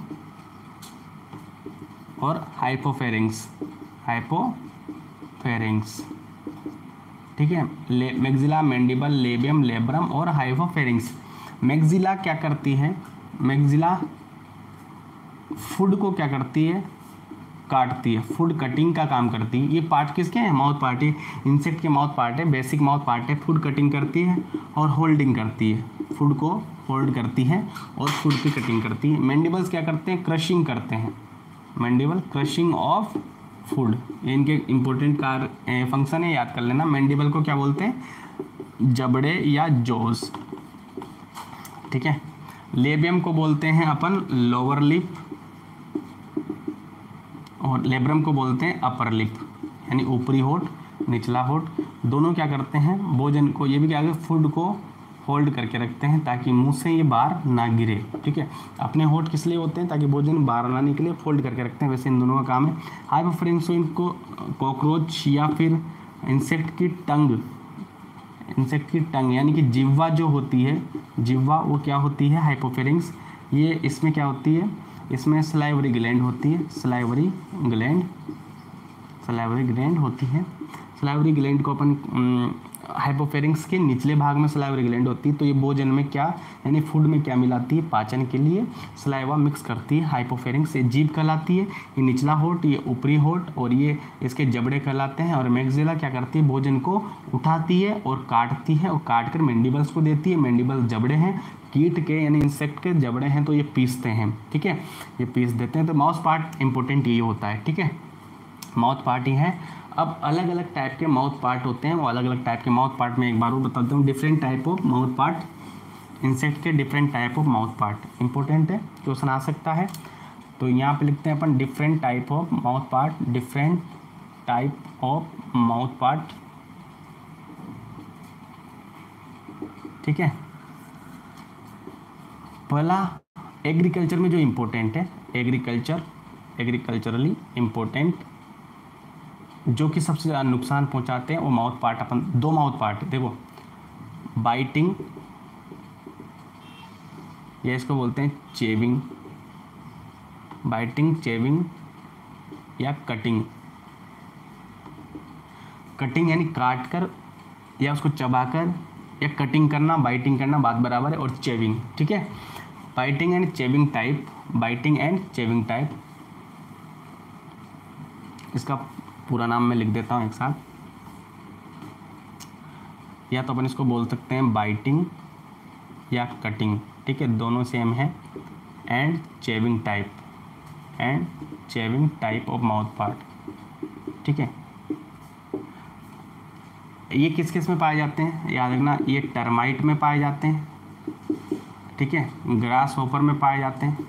और हाइपोफेरिंग्स, हाइपोफेरिंग्स। ठीक है, मैक्सिला, मैंडिबल, लेबियम, लेब्रम और हाइपोफेरिंग्स। मैक्सिला क्या करती है, मैक्सिला फूड को क्या करती है, काटती है, फूड कटिंग का काम करती है। ये पार्ट किसके हैं, माउथ पार्ट है, इंसेक्ट के माउथ पार्ट है, बेसिक माउथ पार्ट है। फूड कटिंग करती है और होल्डिंग करती है, फूड को होल्ड करती है और फूड की कटिंग करती है। मैंडिबल्स क्या करते हैं, क्रशिंग करते हैं। मैंडिबल क्रशिंग ऑफ फूड, ये इनके इंपॉर्टेंट कार्य फंक्शन है, याद कर लेना। मैंडिबल को क्या बोलते हैं, जबड़े या जॉज। ठीक है, लेबियम को बोलते हैं अपन लोअर लिप, और लेब्रम को बोलते हैं अपर लिप, यानी ऊपरी होठ, निचला होठ। दोनों क्या करते हैं, भोजन को, ये भी क्या करते हैं, फूड को होल्ड करके रखते हैं ताकि मुंह से ये बाहर ना गिरे। ठीक है, अपने होठ किस लिए होते हैं, ताकि भोजन बाहर ना निकले, फोल्ड करके रखते हैं। वैसे इन दोनों का काम है। हाइपोफेरिंग्स इनको कॉकरोच या फिर इंसेक्ट की टंग, इंसेक्ट की टंग यानी कि जिह्वा जो होती है, जिह्वा वो क्या होती है, हाइपोफेरिंग्स। ये इसमें क्या होती है, इसमें सलाइवरी ग्लैंड होती है, सलाइवरी ग्लैंड, सलाइवरी ग्लैंड होती है। सलाइवरी ग्लैंड को अपन हाइपोफेरिंग्स के निचले भाग में सलाइवरी ग्लैंड होती है। तो ये भोजन में क्या, यानी फूड में क्या मिलाती है, पाचन के लिए सलाइवा मिक्स करती है। हाइपोफेरिंग्स ये जीभ कहलाती है, ये निचला होठ, ये ऊपरी होठ, और ये इसके जबड़े कहलाते हैं। और मैक्सिला क्या करती है, भोजन को उठाती है और काटती है, और काट कर मैंडिबल्स को देती है। मैंडिबल्स जबड़े हैं, कीट के यानी इंसेक्ट के जबड़े हैं तो ये पीसते हैं, ठीक है, ये पीस देते हैं। तो माउथ पार्ट इंपॉर्टेंट ये होता है, ठीक है, माउथ पार्ट ही है। अब अलग अलग टाइप के माउथ पार्ट होते हैं, वो अलग अलग टाइप के माउथ पार्ट में एक बार और बताता हूँ। Different type of mouth part, insect के different type of mouth part important है, क्वेश्चन आ सकता है। तो यहाँ पे लिखते हैं अपन different type of mouth part, different type of mouth part, ठीक है। पहला एग्रीकल्चर में जो इम्पोर्टेंट है, एग्रीकल्चर एग्रीकल्चरली इम्पोर्टेंट जो कि सबसे ज़्यादा नुकसान पहुंचाते हैं वो माउथ पार्ट, अपन दो माउथ पार्ट देखो, बाइटिंग या इसको बोलते हैं चेविंग, बाइटिंग, चेविंग या कटिंग। कटिंग यानी काट कर या उसको चबाकर, या कटिंग करना, बाइटिंग करना, बात बराबर है। और चेविंग, ठीक है, biting and chewing type, biting and chewing type, इसका पूरा नाम मैं लिख देता हूँ एक साथ। या तो अपन इसको बोल सकते हैं बाइटिंग या कटिंग, ठीक है, दोनों सेम है। And chewing type, and chewing type of mouth part, ठीक है। ये किस किस में पाए जाते हैं याद रखना, ये टर्माइट में पाए जाते हैं, ठीक है, ग्रास होपर में पाए जाते हैं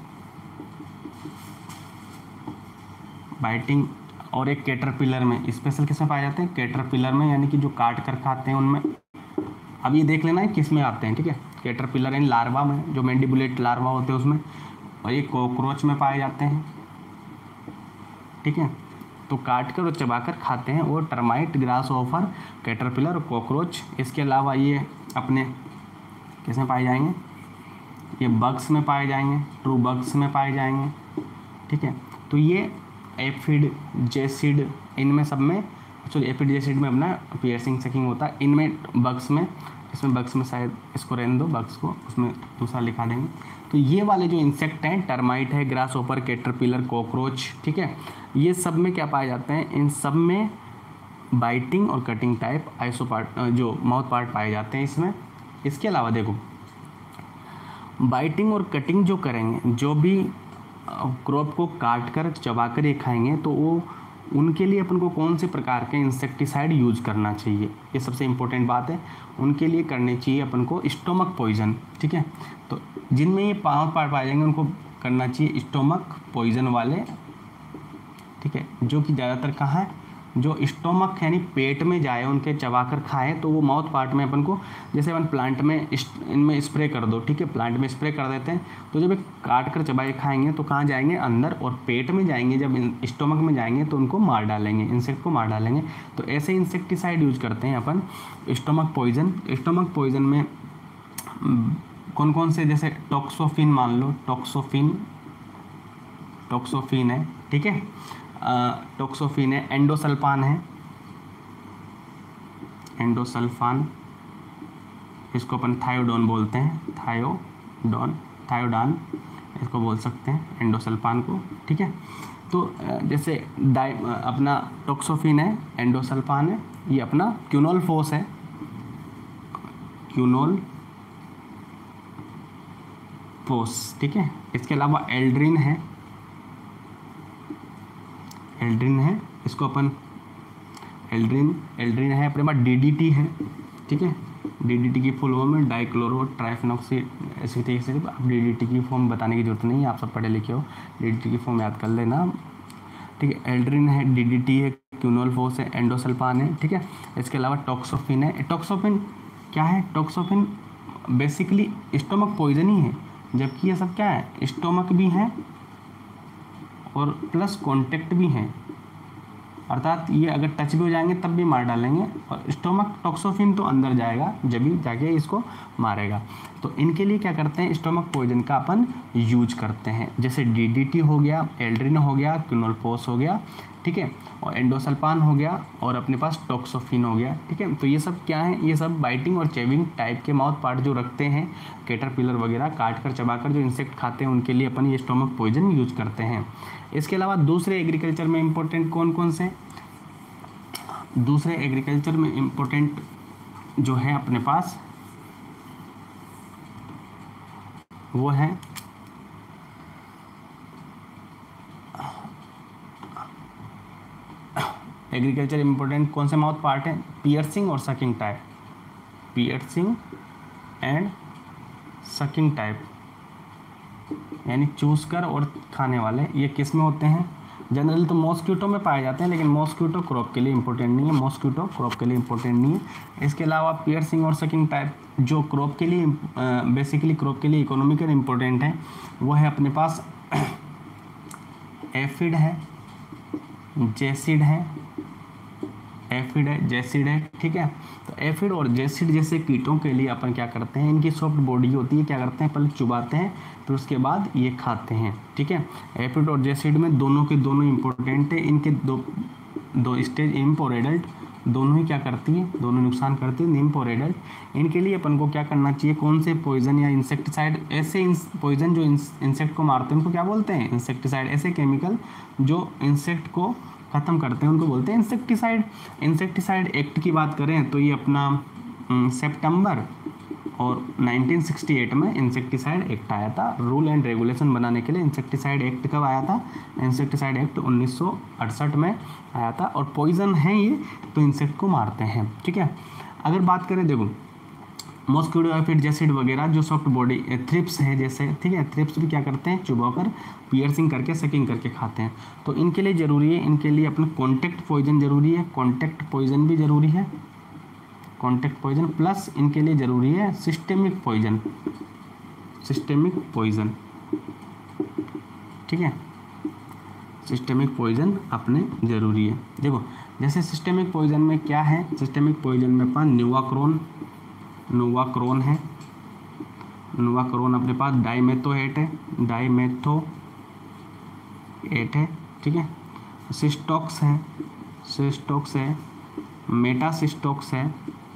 बाइटिंग, और एक कैटरपिलर में, स्पेशल किस में पाए जाते हैं, कैटरपिलर में, यानी कि जो काट कर खाते हैं उनमें। अब ये देख लेना है किस में आते हैं, ठीक है, कैटरपिलर यानी लार्वा में, जो मैंडिबुलेट लार्वा होते हैं उसमें, और ये कॉकरोच में पाए जाते हैं, ठीक है। तो काट कर और चबाकर खाते हैं वो टर्माइट, ग्रास होपर, कैटरपिलर और कॉकरोच। इसके अलावा ये अपने किस में पाए जाएंगे, ये बग्स में पाए जाएंगे, ट्रू बग्स में पाए जाएंगे, ठीक है। तो ये एफिड, जेसिड, इनमें सब में, एक्चुअली एफिड जेसिड में अपना पियर्सिंग सकिंग होता है, इनमें बग्स में, इसमें बग्स में शायद इसको रहने दो, बग्स को उसमें दूसरा लिखा देंगे। तो ये वाले जो इंसेक्ट हैं, टर्माइट है, ग्रास होपर, कैटरपिलर, कॉकरोच, ठीक है, ये सब में क्या पाए जाते हैं, इन सब में बाइटिंग और कटिंग टाइप आइसो पार्ट, जो माउथ पार्ट पाए जाते हैं इसमें। इसके अलावा देखो, बाइटिंग और कटिंग जो करेंगे, जो भी क्रॉप को काट कर चबा कर ये खाएंगे, तो वो उनके लिए अपन को कौन से प्रकार के इंसेक्टिसाइड यूज करना चाहिए, ये सबसे इम्पोर्टेंट बात है। उनके लिए करनी चाहिए अपन को स्टोमक पॉइजन, ठीक है। तो जिनमें ये माउथ पार्ट पाए जाएंगे उनको करना चाहिए स्टोमक पॉइजन वाले, ठीक है, जो कि ज़्यादातर कहाँ है, जो स्टोमक यानी पेट में जाए, उनके चबाकर खाए, तो वो माउथ पार्ट में अपन को, जैसे अपन प्लांट में इनमें स्प्रे कर दो, ठीक है, प्लांट में स्प्रे कर देते हैं, तो जब काट कर चबाए खाएंगे तो कहाँ जाएंगे, अंदर, और पेट में जाएंगे, जब स्टोमक में जाएंगे तो उनको मार डालेंगे, इंसेक्ट को मार डालेंगे। तो ऐसे इंसेक्टिसाइड यूज करते हैं अपन स्टोमक पॉइजन। स्टोमक पॉइजन में कौन कौन से, जैसे टॉक्सोफिन मान लो, टॉक्सोफिन टॉक्सोफिन है, ठीक है, टॉक्सोफिन है, एंडोसल्फान है, एंडोसल्फान, इसको अपन थायोडोन बोलते हैं, थायोडोन, थायोडान इसको बोल सकते हैं एंडोसल्फान को, ठीक है। तो जैसे डाइ अपना टॉक्सोफिन है, एंडोसल्फान है, ये अपना क्यूनोल फोस है, क्यूनोल फोस, ठीक है। इसके अलावा एल्ड्रिन है, एल्ड्रिन है, इसको अपन एल्ड्रिन एल्ड्रिन है, अपने पास डीडीटी है, ठीक है, डीडीटी की फुल फॉर्म है डाइक्लोरो ट्राइफेनॉक्सी एसिटिक एसिड। अब डीडीटी की फॉर्म बताने की जरूरत नहीं है, आप सब पढ़े लिखे हो, डीडीटी की फॉर्म याद कर लेना, ठीक है। एल्ड्रिन है, डीडीटी है, क्यूनोल फोस है, एंडोसल्फान है, ठीक है। इसके अलावा टॉक्सोफिन है। टॉक्सोफिन क्या है, टॉक्सोफिन बेसिकली स्टोमक पॉइजन ही है, जबकि ये सब क्या है, स्टोमक भी है और प्लस कॉन्टेक्ट भी हैं, अर्थात ये अगर टच भी हो जाएंगे तब भी मार डालेंगे, और स्टोमक टॉक्सोफिन तो अंदर जाएगा जब भी जाके इसको मारेगा। तो इनके लिए क्या करते हैं, स्टोमक पॉइजन का अपन यूज करते हैं, जैसे डीडीटी हो गया, एल्ड्रिन हो गया, क्यूनोलफोस हो गया, ठीक है, और एंडोसल्फान हो गया, और अपने पास टॉक्सोफिन हो गया, ठीक है। तो ये सब क्या है, ये सब बाइटिंग और चेविंग टाइप के माउथ पार्ट जो रखते हैं, कैटरपिलर वगैरह काट कर चबाकर जो इंसेक्ट खाते हैं, उनके लिए अपन ये स्टोमक पॉइजन यूज करते हैं। इसके अलावा दूसरे एग्रीकल्चर में इम्पोर्टेंट कौन कौन से, दूसरे एग्रीकल्चर में इम्पोर्टेंट जो है अपने पास वो है एग्रीकल्चर इंपॉर्टेंट कौन से माउथ पार्ट है, पियर्सिंग और sucking type, piercing and sucking type, यानी चूस कर और खाने वाले। ये किस में होते हैं, जनरली तो मॉस्क्यूटो में पाए जाते हैं, लेकिन मॉस्क्यूटो क्रॉप के लिए इंपॉर्टेंट नहीं है, मॉस्क्यूटो क्रॉप के लिए इंपॉर्टेंट नहीं है। इसके अलावा पियर्सिंग और सकिंग टाइप जो क्रॉप के लिए बेसिकली क्रॉप के लिए इकोनॉमिकल इंपॉर्टेंट है, वो है अपने पास एफिड है, जेसिड है, एफिड है, जेसिड है, ठीक है। तो एफिड और जेसिड जैसे कीटों के लिए अपन क्या करते हैं, इनकी सॉफ्ट बॉडी होती है, क्या करते हैं, पहले चुबाते हैं, फिर उसके बाद ये खाते हैं, ठीक है। एफिड और जेसिड में दोनों के दोनों इंपॉर्टेंट है, इनके दो दो स्टेज, निम्फ और एडल्ट, दोनों ही क्या करती है, दोनों नुकसान करती है, निम्फ और एडल्ट। इनके लिए अपन को क्या करना चाहिए, कौन से पॉइजन या इंसेक्टिसाइड, ऐसे पॉइजन जो इंसेक्ट को मारते हैं उनको क्या बोलते हैं, इंसेक्टिसाइड। ऐसे केमिकल जो इंसेक्ट को ख़त्म करते हैं उनको बोलते हैं इंसेक्टिसाइड। इंसेक्टिसाइड एक्ट की बात करें तो ये अपना सितंबर और नाइनटीन सिक्सटी एट में इंसेक्टिसाइड एक्ट आया था, रूल एंड रेगुलेशन बनाने के लिए। इंसेक्टिसाइड एक्ट कब आया था, इंसेक्टिसाइड एक्ट उन्नीस सौ अड़सठ में आया था। और पॉइजन है ये, तो इंसेक्ट को मारते हैं, ठीक है। अगर बात करें, देखो मॉस्क्यूटो एफिड जेसिड वगैरह जो सॉफ्ट बॉडी थ्रिप्स है जैसे, ठीक है, थ्रिप्स भी क्या करते हैं, चुबाकर पियर्सिंग करके सकिंग करके खाते हैं। तो इनके लिए ज़रूरी है, इनके लिए अपना कॉन्टैक्ट पॉइजन ज़रूरी है, कॉन्टैक्ट पॉइजन भी ज़रूरी है, कॉन्टैक्ट पॉइजन प्लस इनके लिए ज़रूरी है सिस्टेमिक पॉइजन, सिस्टेमिक पॉइजन, ठीक है, सिस्टेमिक पॉइजन अपने ज़रूरी है। देखो जैसे सिस्टेमिक पॉइजन में क्या है, सिस्टेमिक पॉइजन में पास न्यूवाक्रोन, नोवाक्रोन है, नोवाक्रोन अपने पास डाइमेथोएट है, डाइमेथोएट है, ठीक है। सिस्टोक्स है, सिस्टोक्स है, मेटासिस्टोक्स है,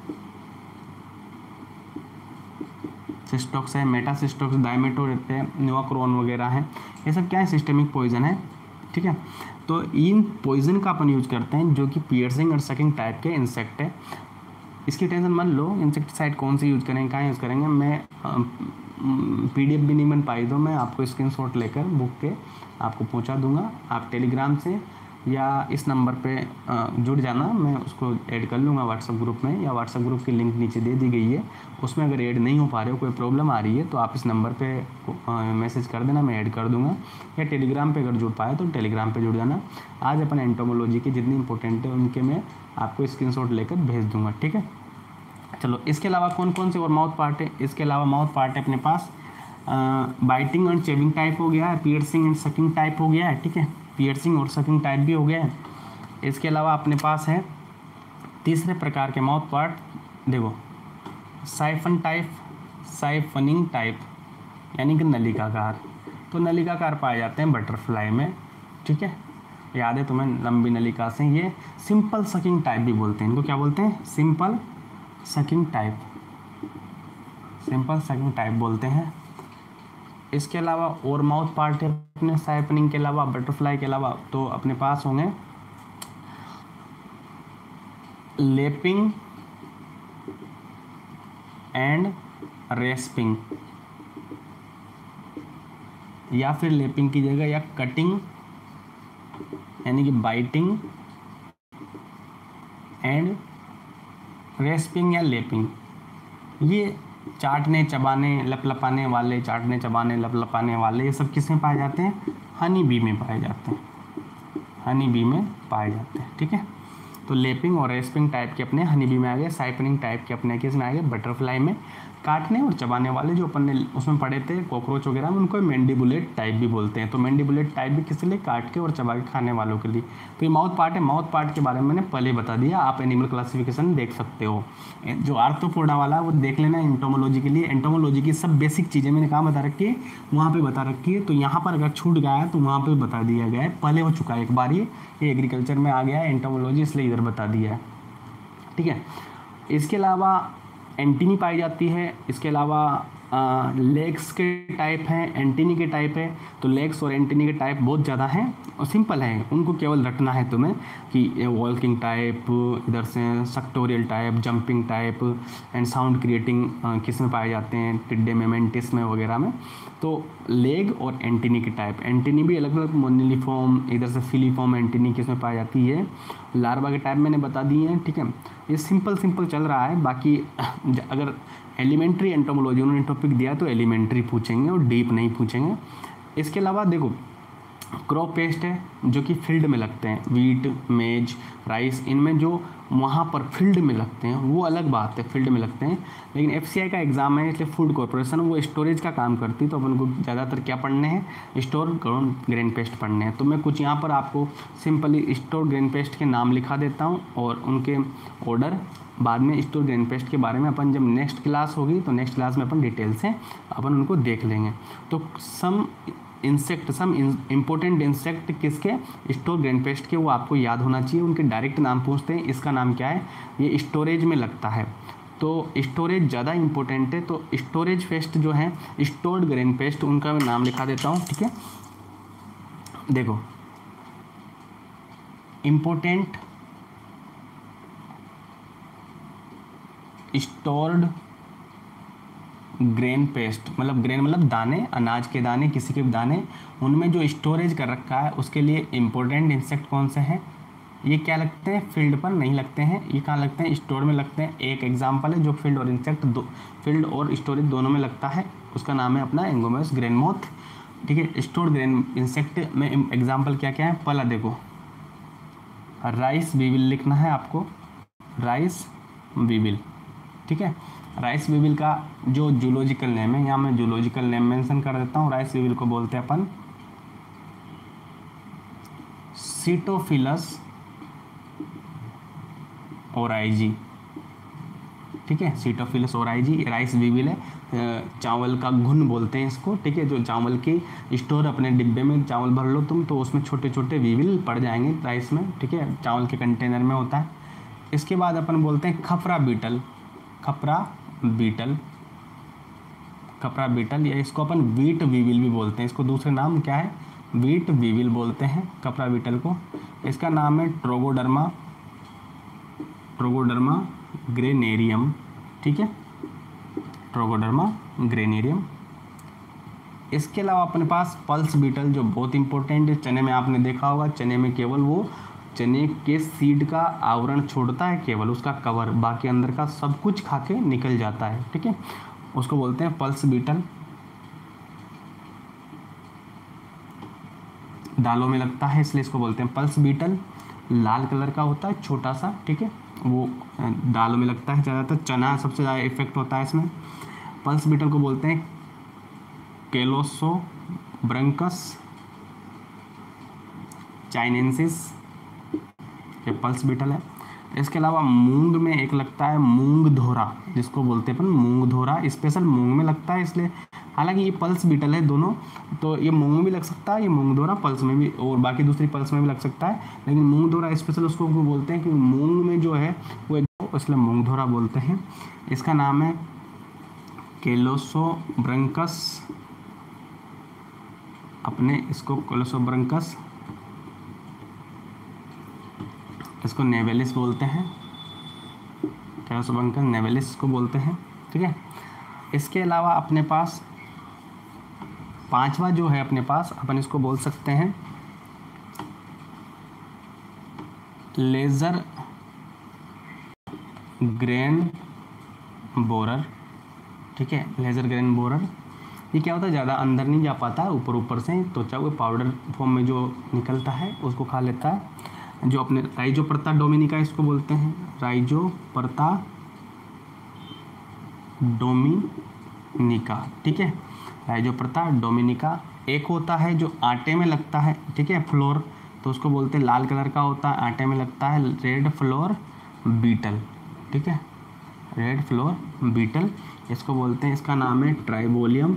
सिस्टोक्स है, मेटासिस्टोक्स, डाइमेथोएट है, नोवाक्रोन वगैरह है, ये सब क्या है, सिस्टेमिक पॉइजन है, ठीक है। तो इन पॉइजन का अपन यूज करते हैं जो कि पियर्सिंग और सकिंग टाइप के इंसेक्ट है। इसकी टेंशन मत लो, इंसेक्टिसाइड कौन से यूज़ करेंगे, कहाँ यूज़ करेंगे, मैं पीडीएफ भी नहीं बन पाई तो मैं आपको स्क्रीनशॉट लेकर बुक के आपको पहुंचा दूंगा। आप टेलीग्राम से या इस नंबर पे जुड़ जाना, मैं उसको ऐड कर लूँगा व्हाट्सएप ग्रुप में, या व्हाट्सएप ग्रुप की लिंक नीचे दे दी गई है, उसमें अगर ऐड नहीं हो पा रहे हो, कोई प्रॉब्लम आ रही है तो आप इस नंबर पे मैसेज कर देना, मैं ऐड कर दूँगा। या टेलीग्राम पे अगर जुड़ पाए तो टेलीग्राम पे जुड़ जाना। आज अपन एंटोमोलॉजी की जितनी इंपॉर्टेंट है उनके मैं आपको स्क्रीनशॉट लेकर भेज दूँगा, ठीक है। चलो इसके अलावा कौन कौन से और माउथ पार्ट है, इसके अलावा माउथ पार्ट है अपने पास बाइटिंग एंड चेविंग टाइप हो गया है, पियर्सिंग एंड सकिंग टाइप हो गया है, ठीक है, पियर्सिंग और सकिंग टाइप भी हो गया है। इसके अलावा अपने पास है तीसरे प्रकार के माउथ पार्ट, देखो साइफन टाइप, साइफनिंग टाइप, यानी कि नलिकाकार। तो नलिकाकार पाए जाते हैं बटरफ्लाई में, ठीक है, याद है तुम्हें, लंबी नलिका से। ये सिंपल सकिंग टाइप भी बोलते हैं, इनको क्या बोलते हैं, simple sucking type, simple sucking type बोलते हैं। इसके अलावा और माउथ पार्ट है अपने साइफनिंग के अलावा, बटरफ्लाई के अलावा, तो अपने पास होंगे लेपिंग एंड रेस्पिंग, या फिर लेपिंग की जगह या कटिंग, यानी कि बाइटिंग एंड रेस्पिंग या लेपिंग। ये चाटने चबाने लपलपाने वाले, चाटने चबाने लपलपाने वाले, ये सब किस में पाए जाते हैं, हनी बी में पाए जाते हैं, हनी बी में पाए जाते हैं, ठीक है। तो लेपिंग और रेस्पिंग टाइप के अपने हनी बी में आ गए, साइफनिंग टाइप के अपने किस में आ गए, बटरफ्लाई में। काटने और चबाने वाले जो अपन ने उसमें पढ़े थे कॉकरोच वगैरह में, उनको मैंडिबुलेट टाइप भी बोलते हैं। तो मैंडिबुलेट टाइप भी किस लिए, काट के और चबा के खाने वालों के लिए। तो ये माउथ पार्ट है, माउथ पार्ट के बारे में मैंने पहले बता दिया, आप एनिमल क्लासिफिकेशन देख सकते हो। जो आर्थ्रोपोडा वाला वो देख लेना एंटोमोलॉजी के लिए, एंटोमोलॉजी की सब बेसिक चीज़ें मैंने कहाँ बता रखी है, वहाँ पर बता रखी है। तो यहाँ पर अगर छूट गया है तो वहाँ पर बता दिया गया है, पहले हो चुका है एक बार, ये ये एग्रीकल्चर में आ गया है एंटोमोलॉजी, इसलिए इधर बता दिया है, ठीक है। इसके अलावा एंटीनी पाई जाती है, इसके अलावा लेग्स के टाइप हैं, एंटीनी के टाइप है। तो लेग्स और एंटीनी के टाइप बहुत ज़्यादा हैं और सिंपल है, उनको केवल रटना है तुम्हें कि वॉल्किंग टाइप, इधर से suctorial type, jumping type and sound creating किस में पाए जाते हैं, टिड्डे में, मेंटिस में वगैरह में। तो लेग और एंटीनी के टाइप, एंटीनी भी अलग अलग, मोनिलिफॉर्म, इधर से फिलीफॉर्म एंटीनी किस में पाई जाती है, लार्वा के टाइप मैंने बता दिए हैं। ठीक है, ये सिंपल सिंपल चल रहा है। बाकी अगर एलिमेंट्री एंटोमोलॉजी उन्होंने टॉपिक दिया तो एलिमेंट्री पूछेंगे और डीप नहीं पूछेंगे। इसके अलावा देखो क्रॉप पेस्ट है जो कि फील्ड में लगते हैं, वीट, मेज, राइस, इनमें जो वहाँ पर फील्ड में लगते हैं वो अलग बात है, फील्ड में लगते हैं। लेकिन एफसीआई का एग्जाम है इसलिए फूड कॉर्पोरेशन वो स्टोरेज का काम करती है, तो अपन को ज़्यादातर क्या पढ़ने हैं, स्टोर ग्रेन पेस्ट पढ़ने हैं। तो मैं कुछ यहाँ पर आपको सिंपली स्टोर ग्रेन पेस्ट के नाम लिखा देता हूँ और उनके ऑर्डर, बाद में स्टोर ग्रेन पेस्ट के बारे में अपन जब नेक्स्ट क्लास होगी तो नेक्स्ट क्लास में अपन डिटेल से अपन उनको देख लेंगे। तो some insect, some important insect किसके, स्टोर ग्रेन पेस्ट के, वो आपको याद होना चाहिए। उनके डायरेक्ट नाम पूछते हैं, इसका नाम क्या है, ये स्टोरेज में लगता है, तो स्टोरेज ज़्यादा इंपॉर्टेंट है। तो स्टोरेज पेस्ट जो है, स्टोर्ड ग्रेन पेस्ट, उनका मैं नाम लिखा देता हूँ। ठीक है, देखो इम्पोर्टेंट स्टोर्ड ग्रेन पेस्ट, मतलब ग्रेन मतलब दाने, अनाज के दाने, किसी के दाने, उनमें जो स्टोरेज कर रखा है उसके लिए इम्पोर्टेंट इंसेक्ट कौन से हैं, ये क्या लगते हैं, फील्ड पर नहीं लगते हैं, ये कहाँ लगते हैं, स्टोर में लगते हैं। एक एग्जांपल है जो फील्ड और इंसेक्ट दो, फील्ड और स्टोरेज दोनों में लगता है, उसका नाम है अपना एंगोमस ग्रेन मोथ। ठीक है, स्टोर ग्रेन इंसेक्ट में एग्जाम्पल क्या क्या है, पहला देखो राइस वीविल लिखना है आपको, राइस वीविल। ठीक है, राइस वीविल का जो जूलॉजिकल नेम है, यहाँ मैं जूलॉजिकल नेम मेंशन कर देता हूँ। राइस वीविल को बोलते हैं अपन सीटोफिलस ओराइजी। ठीक है, सीटोफिलस ओराइजी राइस वीविल है, चावल का घुन बोलते हैं इसको। ठीक है, जो चावल की स्टोर, अपने डिब्बे में चावल भर लो तुम तो उसमें छोटे छोटे वीविल पड़ जाएंगे राइस में। ठीक है, चावल के कंटेनर में होता है। इसके बाद अपन बोलते हैं खपरा बीटल, खपरा बीटल, खपरा बीटल, या इसको अपन वीट वीविल भी बोलते हैं, इसको दूसरे नाम क्या है, वीट वीविल बोलते हैं खपरा बीटल को। इसका नाम है ट्रोगोडर्मा, ट्रोगोडर्मा ग्रेनेरियम। ठीक है, ट्रोगोडर्मा ग्रेनेरियम। इसके अलावा अपने पास पल्स बीटल जो बहुत इंपॉर्टेंट है, चने में आपने देखा होगा, चने में केवल वो चने के सीड का आवरण छोड़ता है, केवल उसका कवर, बाकी अंदर का सब कुछ खा के निकल जाता है। ठीक है, उसको बोलते हैं पल्स बीटल। दालों में लगता है इसलिए इसको बोलते हैं पल्स बीटल। लाल कलर का होता है, छोटा सा। ठीक है, वो दालों में लगता है ज़्यादातर, चना सबसे ज़्यादा इफेक्ट होता है इसमें। पल्स बीटल को बोलते हैं कैलोसोब्रंकस चाइनेंसिस, ये पल्स बीटल है। इसके अलावा मूंग में एक लगता है मूंग धोरा, जिसको बोलते हैं अपन मूंग धोरा, स्पेशल मूंग में लगता है इसलिए, हालांकि ये पल्स बीटल है दोनों, तो ये मूंग में भी लग सकता है, ये मूंग धोरा पल्स में भी और बाकी दूसरी पल्स में भी लग सकता है, लेकिन मूंग धोरा स्पेशल उसको बोलते हैं कि मूंग में जो है वो, इसलिए मूंग धोरा बोलते हैं। इसका नाम है कैलोसोब्रंकस, अपने इसको कैलोसोब्रंकस, इसको नेवेलिस बोलते हैं, कैलोसोब्रंकस नेवेलिस को बोलते हैं। ठीक है, इसके अलावा अपने पास पांचवा जो है अपने पास, अपन इसको बोल सकते हैं लेजर ग्रेन बोरर। ठीक है, लेजर ग्रेन बोरर, ये क्या होता है, ज़्यादा अंदर नहीं जा पाता है, ऊपर ऊपर से, तो चाहे वो पाउडर फॉर्म में जो निकलता है उसको खा लेता है। जो अपने राइजोपर्ता डोमिनिका इसको बोलते हैं, राइजोपर्ता डोमिनिका। ठीक है, राइजोपर्ता डोमिनिका। एक होता है जो आटे में लगता है, ठीक है, फ्लोर, तो उसको बोलते हैं, लाल कलर का होता है, आटे में लगता है, रेड फ्लोर बीटल। ठीक है, रेड फ्लोर बीटल इसको बोलते हैं। इसका नाम है Tribolium,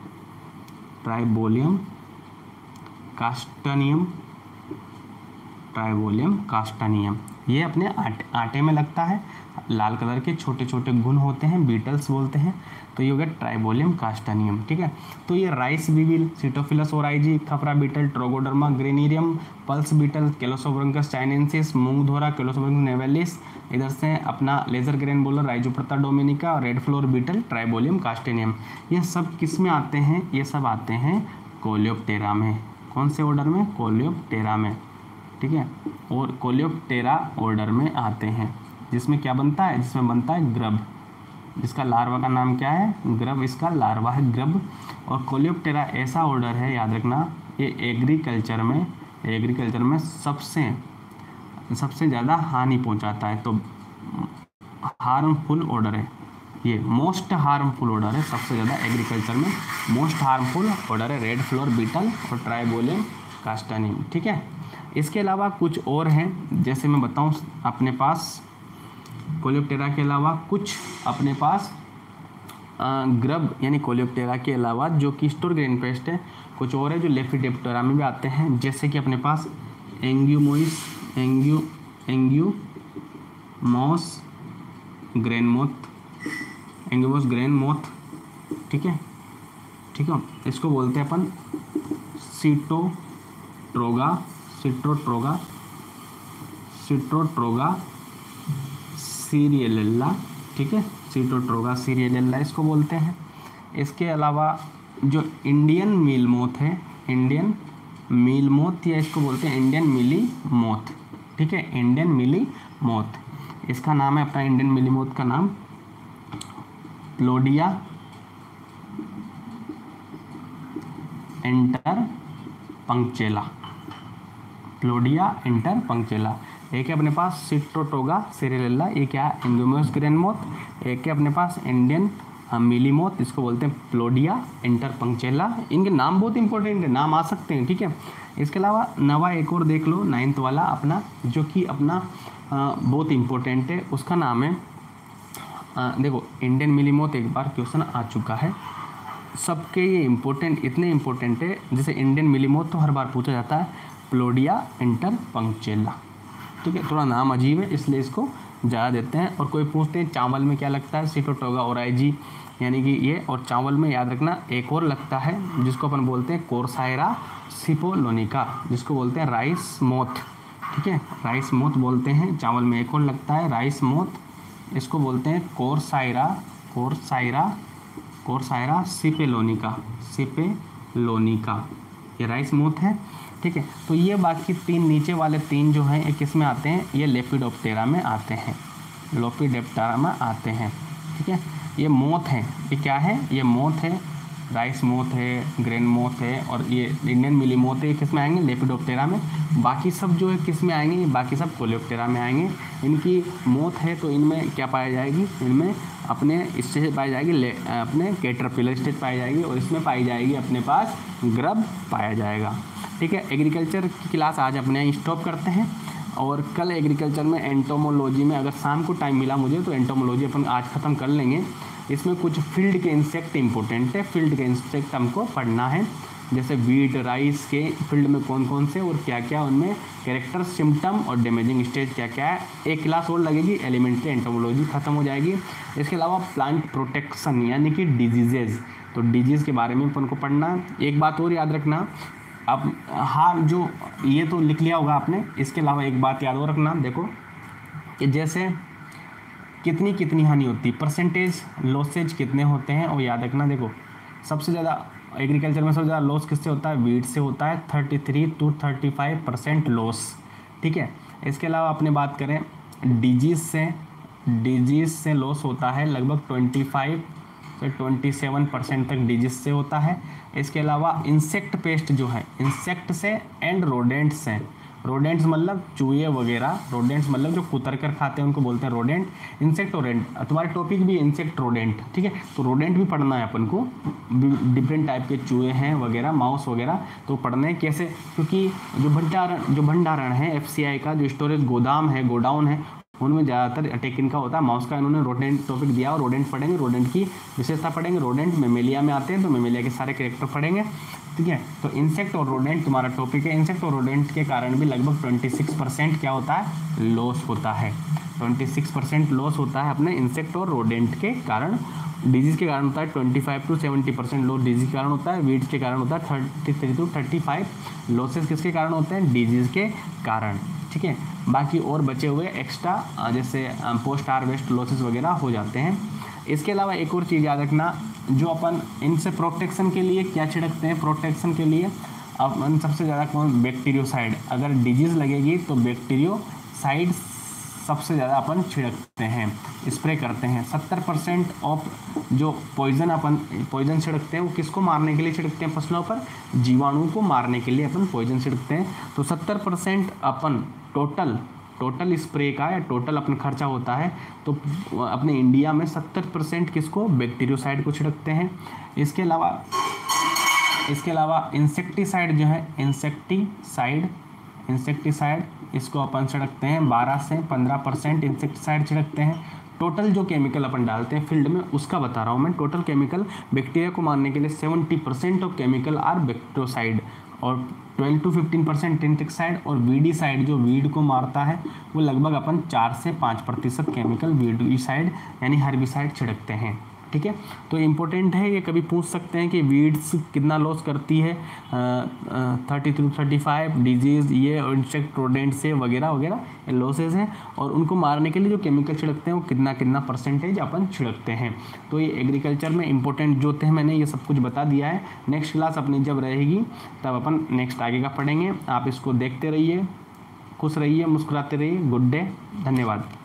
Tribolium castaneum Tribolium castaneum. ये अपने आटे आटे में लगता है, लाल कलर के छोटे छोटे गुण होते हैं, बीटल्स बोलते हैं। तो ये हो गया ट्राइबोलियम कास्टानियम, ठीक है। तो ये rice weevil, Sitophilus oryzae, khapra beetle, Trogoderma granarium, pulse beetle, Callosobruchus chinensis, मूंग धोरा केलोसोब्रंकस नेवेलिस, इधर से अपना lesser grain borer Rhyzopertha dominica और red flour beetle Tribolium castaneum. ये सब किस में आते हैं? ये सब आते हैं कोलियोप्टेरा में। कौन से ऑर्डर में? कोलियोप्टेरा में, ठीक है। और कोलियोप्टेरा ऑर्डर में आते हैं, जिसमें क्या बनता है? जिसमें बनता है ग्रब, जिसका लार्वा का नाम क्या है? ग्रब। इसका लार्वा है ग्रब। और कोलियोप्टेरा ऐसा ऑर्डर है, याद रखना, ये एग्रीकल्चर में एग्रीकल्चर में सबसे सबसे ज़्यादा हानि पहुंचाता है। तो हार्मफुल ऑर्डर है ये, मोस्ट हार्मफुल ऑर्डर है, सबसे ज़्यादा एग्रीकल्चर में मोस्ट हार्मफुल ऑर्डर है रेड फ्लोर बीटल और ट्राइबोलियम कास्टानियम, ठीक है। इसके अलावा कुछ और हैं, जैसे मैं बताऊं, अपने पास कोलियोप्टेरा के अलावा कुछ अपने पास ग्रब यानी कोलियोप्टेरा के अलावा जो कि स्टोर ग्रेन पेस्ट है, कुछ और है जो लेपिडोप्टेरा में भी आते हैं, जैसे कि अपने पास एंग्यूमोइस एंग्यू Angoumois grain moth Angoumois grain moth, ठीक है, ठीक है। इसको बोलते हैं अपन सीटोट्रोगा सीट्रोट्रोगा सीट्रोट्रोगा सीरियलेला, ठीक है, सीटोट्रोगा सीरियलेला इसको बोलते हैं। इसके अलावा जो इंडियन मील मोथ है, इंडियन मील मोथ, या इसको बोलते हैं इंडियन मिली मोथ, ठीक है, इंडियन मिली मोथ। इसका नाम है अपना इंडियन मिली मोथ का नाम प्लोडिया इंटर पंक्चेला, प्लोडिया इंटर पंक्चेला। एक है अपने पास सीट्रोट्रोगा सीरियलेला, एक क्या है एंग्यूमोस ग्रेन मोथ, एक है अपने पास इंडियन मिली मोथ, इसको बोलते हैं प्लोडिया इंटर पंक्चेला। इनके नाम बहुत इंपॉर्टेंट है, नाम आ सकते हैं, ठीक है। इसके अलावा नवा एक और देख लो, नाइन्थ वाला अपना, जो कि अपना आ, बहुत इंपॉर्टेंट है, उसका नाम है आ, देखो इंडियन मिली मोथ एक बार क्वेश्चन आ चुका है, सबके ये इम्पोर्टेंट, इतने इम्पोर्टेंट है, जैसे इंडियन मिली मोथ तो हर बार पूछा जाता है, प्लोडिया इंटर पंक्चेला, ठीक है। थोड़ा नाम अजीब है इसलिए इसको ज़्यादा देते हैं। और कोई पूछते हैं चावल में क्या लगता है? सीटोट्रोगा ओराइजी, यानी कि ये। और चावल में याद रखना एक और लगता है जिसको अपन बोलते हैं कोर्सायरा सिपोलोनिका, जिसको बोलते हैं राइस मोथ, ठीक है, राइस मोथ बोलते हैं। चावल में एक और लगता है राइस मोथ, इसको बोलते हैं कोर्सायरा कोर्सायरा कोर्सायरा सिपेलोनिका सिपेलोनिका, ये राइस मोथ है, ठीक है। तो ये बाकी तीन नीचे वाले तीन जो हैं ये किस में आते हैं? ये लेपिडोप्टेरा में आते हैं, लेपिडोप्टेरा में आते हैं, ठीक है। ये मोथ है, ये क्या है? ये मोथ है, राइस मोथ है, ग्रेन मोथ है, और ये इंडियन मिली मोथ है, ये किस में आएंगे? लेपिडोप्टेरा में। बाकी सब जो है किस में आएंगे? बाकी सब कोलियोप्टेरा में आएंगे। इनकी मोथ है तो इनमें क्या पाया जाएगी? इनमें अपने स्टेज पाई जाएगी, अपने कैटरपिलर स्टेज पाई जाएगी, और इसमें पाई जाएगी अपने पास ग्रब पाया जाएगा, ठीक है। एग्रीकल्चर की क्लास आज अपने स्टॉप करते हैं, और कल एग्रीकल्चर में एंटोमोलॉजी में अगर शाम को टाइम मिला मुझे तो एंटोमोलॉजी अपन आज ख़त्म कर लेंगे। इसमें कुछ फील्ड के इंसेक्ट इंपॉर्टेंट है, फील्ड के इंसेक्ट हमको पढ़ना है, जैसे वीट राइस के फील्ड में कौन कौन से और क्या क्या, उनमें कैरेक्टर सिम्टम और डैमेजिंग स्टेज क्या क्या है। एक क्लास और लगेगी, एलिमेंट्री एंटोमोलॉजी खत्म हो जाएगी। इसके अलावा प्लांट प्रोटेक्शन यानी कि डिजीजेज, तो डिजीज़ के बारे में अपन को पढ़ना है। एक बात और याद रखना, अब हाँ जो ये तो लिख लिया होगा आपने, इसके अलावा एक बात याद और रखना, देखो कि जैसे कितनी कितनी हानि होती है, परसेंटेज लॉसेज कितने होते हैं, और याद रखना देखो सबसे ज़्यादा एग्रीकल्चर में सबसे ज़्यादा लॉस किससे होता है? वीट से होता है, thirty three to thirty five percent loss, ठीक है। इसके अलावा अपने बात करें डिजीज़ से, डिजीज़ से लॉस होता है लगभग ट्वेंटी फाइव से ट्वेंटी सेवन परसेंट तक डिजीज से होता है। इसके अलावा इंसेक्ट पेस्ट जो है, इंसेक्ट से एंड रोडेंट्स से, रोडेंट्स मतलब चूहे वगैरह, रोडेंट्स मतलब जो कुतर कर खाते हैं उनको बोलते हैं रोडेंट। इंसेक्ट रोडेंट, तुम्हारे टॉपिक भी इंसेक्ट रोडेंट, ठीक है। तो रोडेंट भी पढ़ना है अपन को, डिफरेंट टाइप के चूहे हैं वगैरह, माउस वगैरह, तो पढ़ना है कैसे, क्योंकि जो भंडारण जो भंडारण है एफ सी आई का, जो स्टोरेज गोदाम है, गोडाउन है, उनमें ज़्यादातर अटैक इनका होता है। माउस का इन्होंने रोडेंट टॉपिक दिया और रोडेंट पढ़ेंगे, रोडेंट की विशेषता पढ़ेंगे। रोडेंट मेमेलिया में आते हैं तो मेमेलिया के सारे कैरेक्टर पढ़ेंगे। ठीक है। तो इंसेक्ट और रोडेंट तुम्हारा टॉपिक है। इंसेक्ट और रोडेंट के कारण भी लगभग छब्बीस परसेंट क्या होता है, लॉस होता है। छब्बीस परसेंट लॉस होता है अपने इंसेक्ट और रोडेंट के कारण। डिजीज के कारण होता है पच्चीस टू सत्तर परसेंट लॉस डिजीज के कारण होता है। वीड्स के कारण होता है तैंतीस टू पैंतीस लॉसेस किसके कारण होते हैं, डिजीज के कारण, ठीक है। बाकी और बचे हुए एक्स्ट्रा जैसे पोस्ट हार्वेस्ट लॉसेस वगैरह हो जाते हैं। इसके अलावा एक और चीज़ याद रखना, जो अपन इनसे प्रोटेक्शन के लिए क्या छिड़कते हैं, प्रोटेक्शन के लिए अपन सबसे ज़्यादा कौन, बैक्टीरियोसाइड। अगर डिजीज़ लगेगी तो बैक्टीरियोसाइड सबसे ज़्यादा अपन छिड़कते हैं, स्प्रे करते हैं। सत्तर परसेंट ऑफ जो पॉइजन अपन पॉइजन छिड़कते हैं वो किसको मारने के लिए छिड़कते हैं, फसलों पर, जीवाणु को मारने के लिए अपन पॉइजन छिड़कते हैं। तो सत्तर परसेंट अपन टोटल टोटल स्प्रे का या टोटल अपना खर्चा होता है, तो अपने इंडिया में सत्तर परसेंट किसको, बैक्टीरियोसाइड को छिड़कते हैं। इसके अलावा इसके अलावा इंसेक्टिसाइड जो है, इंसेक्टिसाइड इंसेक्टिसाइड इसको अपन छिड़कते हैं, बारह से पंद्रह परसेंट इंसेक्टिसाइड छिड़कते हैं। टोटल जो केमिकल अपन डालते हैं फील्ड में उसका बता रहा हूँ मैं। टोटल केमिकल बैक्टीरिया को मारने के लिए seventy percent of chemical are bactericide, और twelve to fifteen percent insecticide, और वीडीसाइड जो वीड को मारता है वो लगभग अपन चार से पाँच प्रतिशत केमिकल वीडीसाइड यानी हर्बिसाइड छिड़कते हैं, ठीक है। तो इम्पोर्टेंट है, ये कभी पूछ सकते हैं कि वीड्स कितना लॉस करती है, thirty to thirty five disease ये इंसेक्ट रोडेंट से वगैरह वगैरह ये लॉसेज हैं, और उनको मारने के लिए जो केमिकल छिड़कते हैं वो कितना कितना परसेंटेज अपन छिड़कते हैं। तो ये एग्रीकल्चर में इंपॉर्टेंट जो थे मैंने ये सब कुछ बता दिया है। नेक्स्ट क्लास अपनी जब रहेगी तब अपन नेक्स्ट आगे का पढ़ेंगे। आप इसको देखते रहिए, खुश रहिए, मुस्कुराते रहिए। गुड डे, धन्यवाद।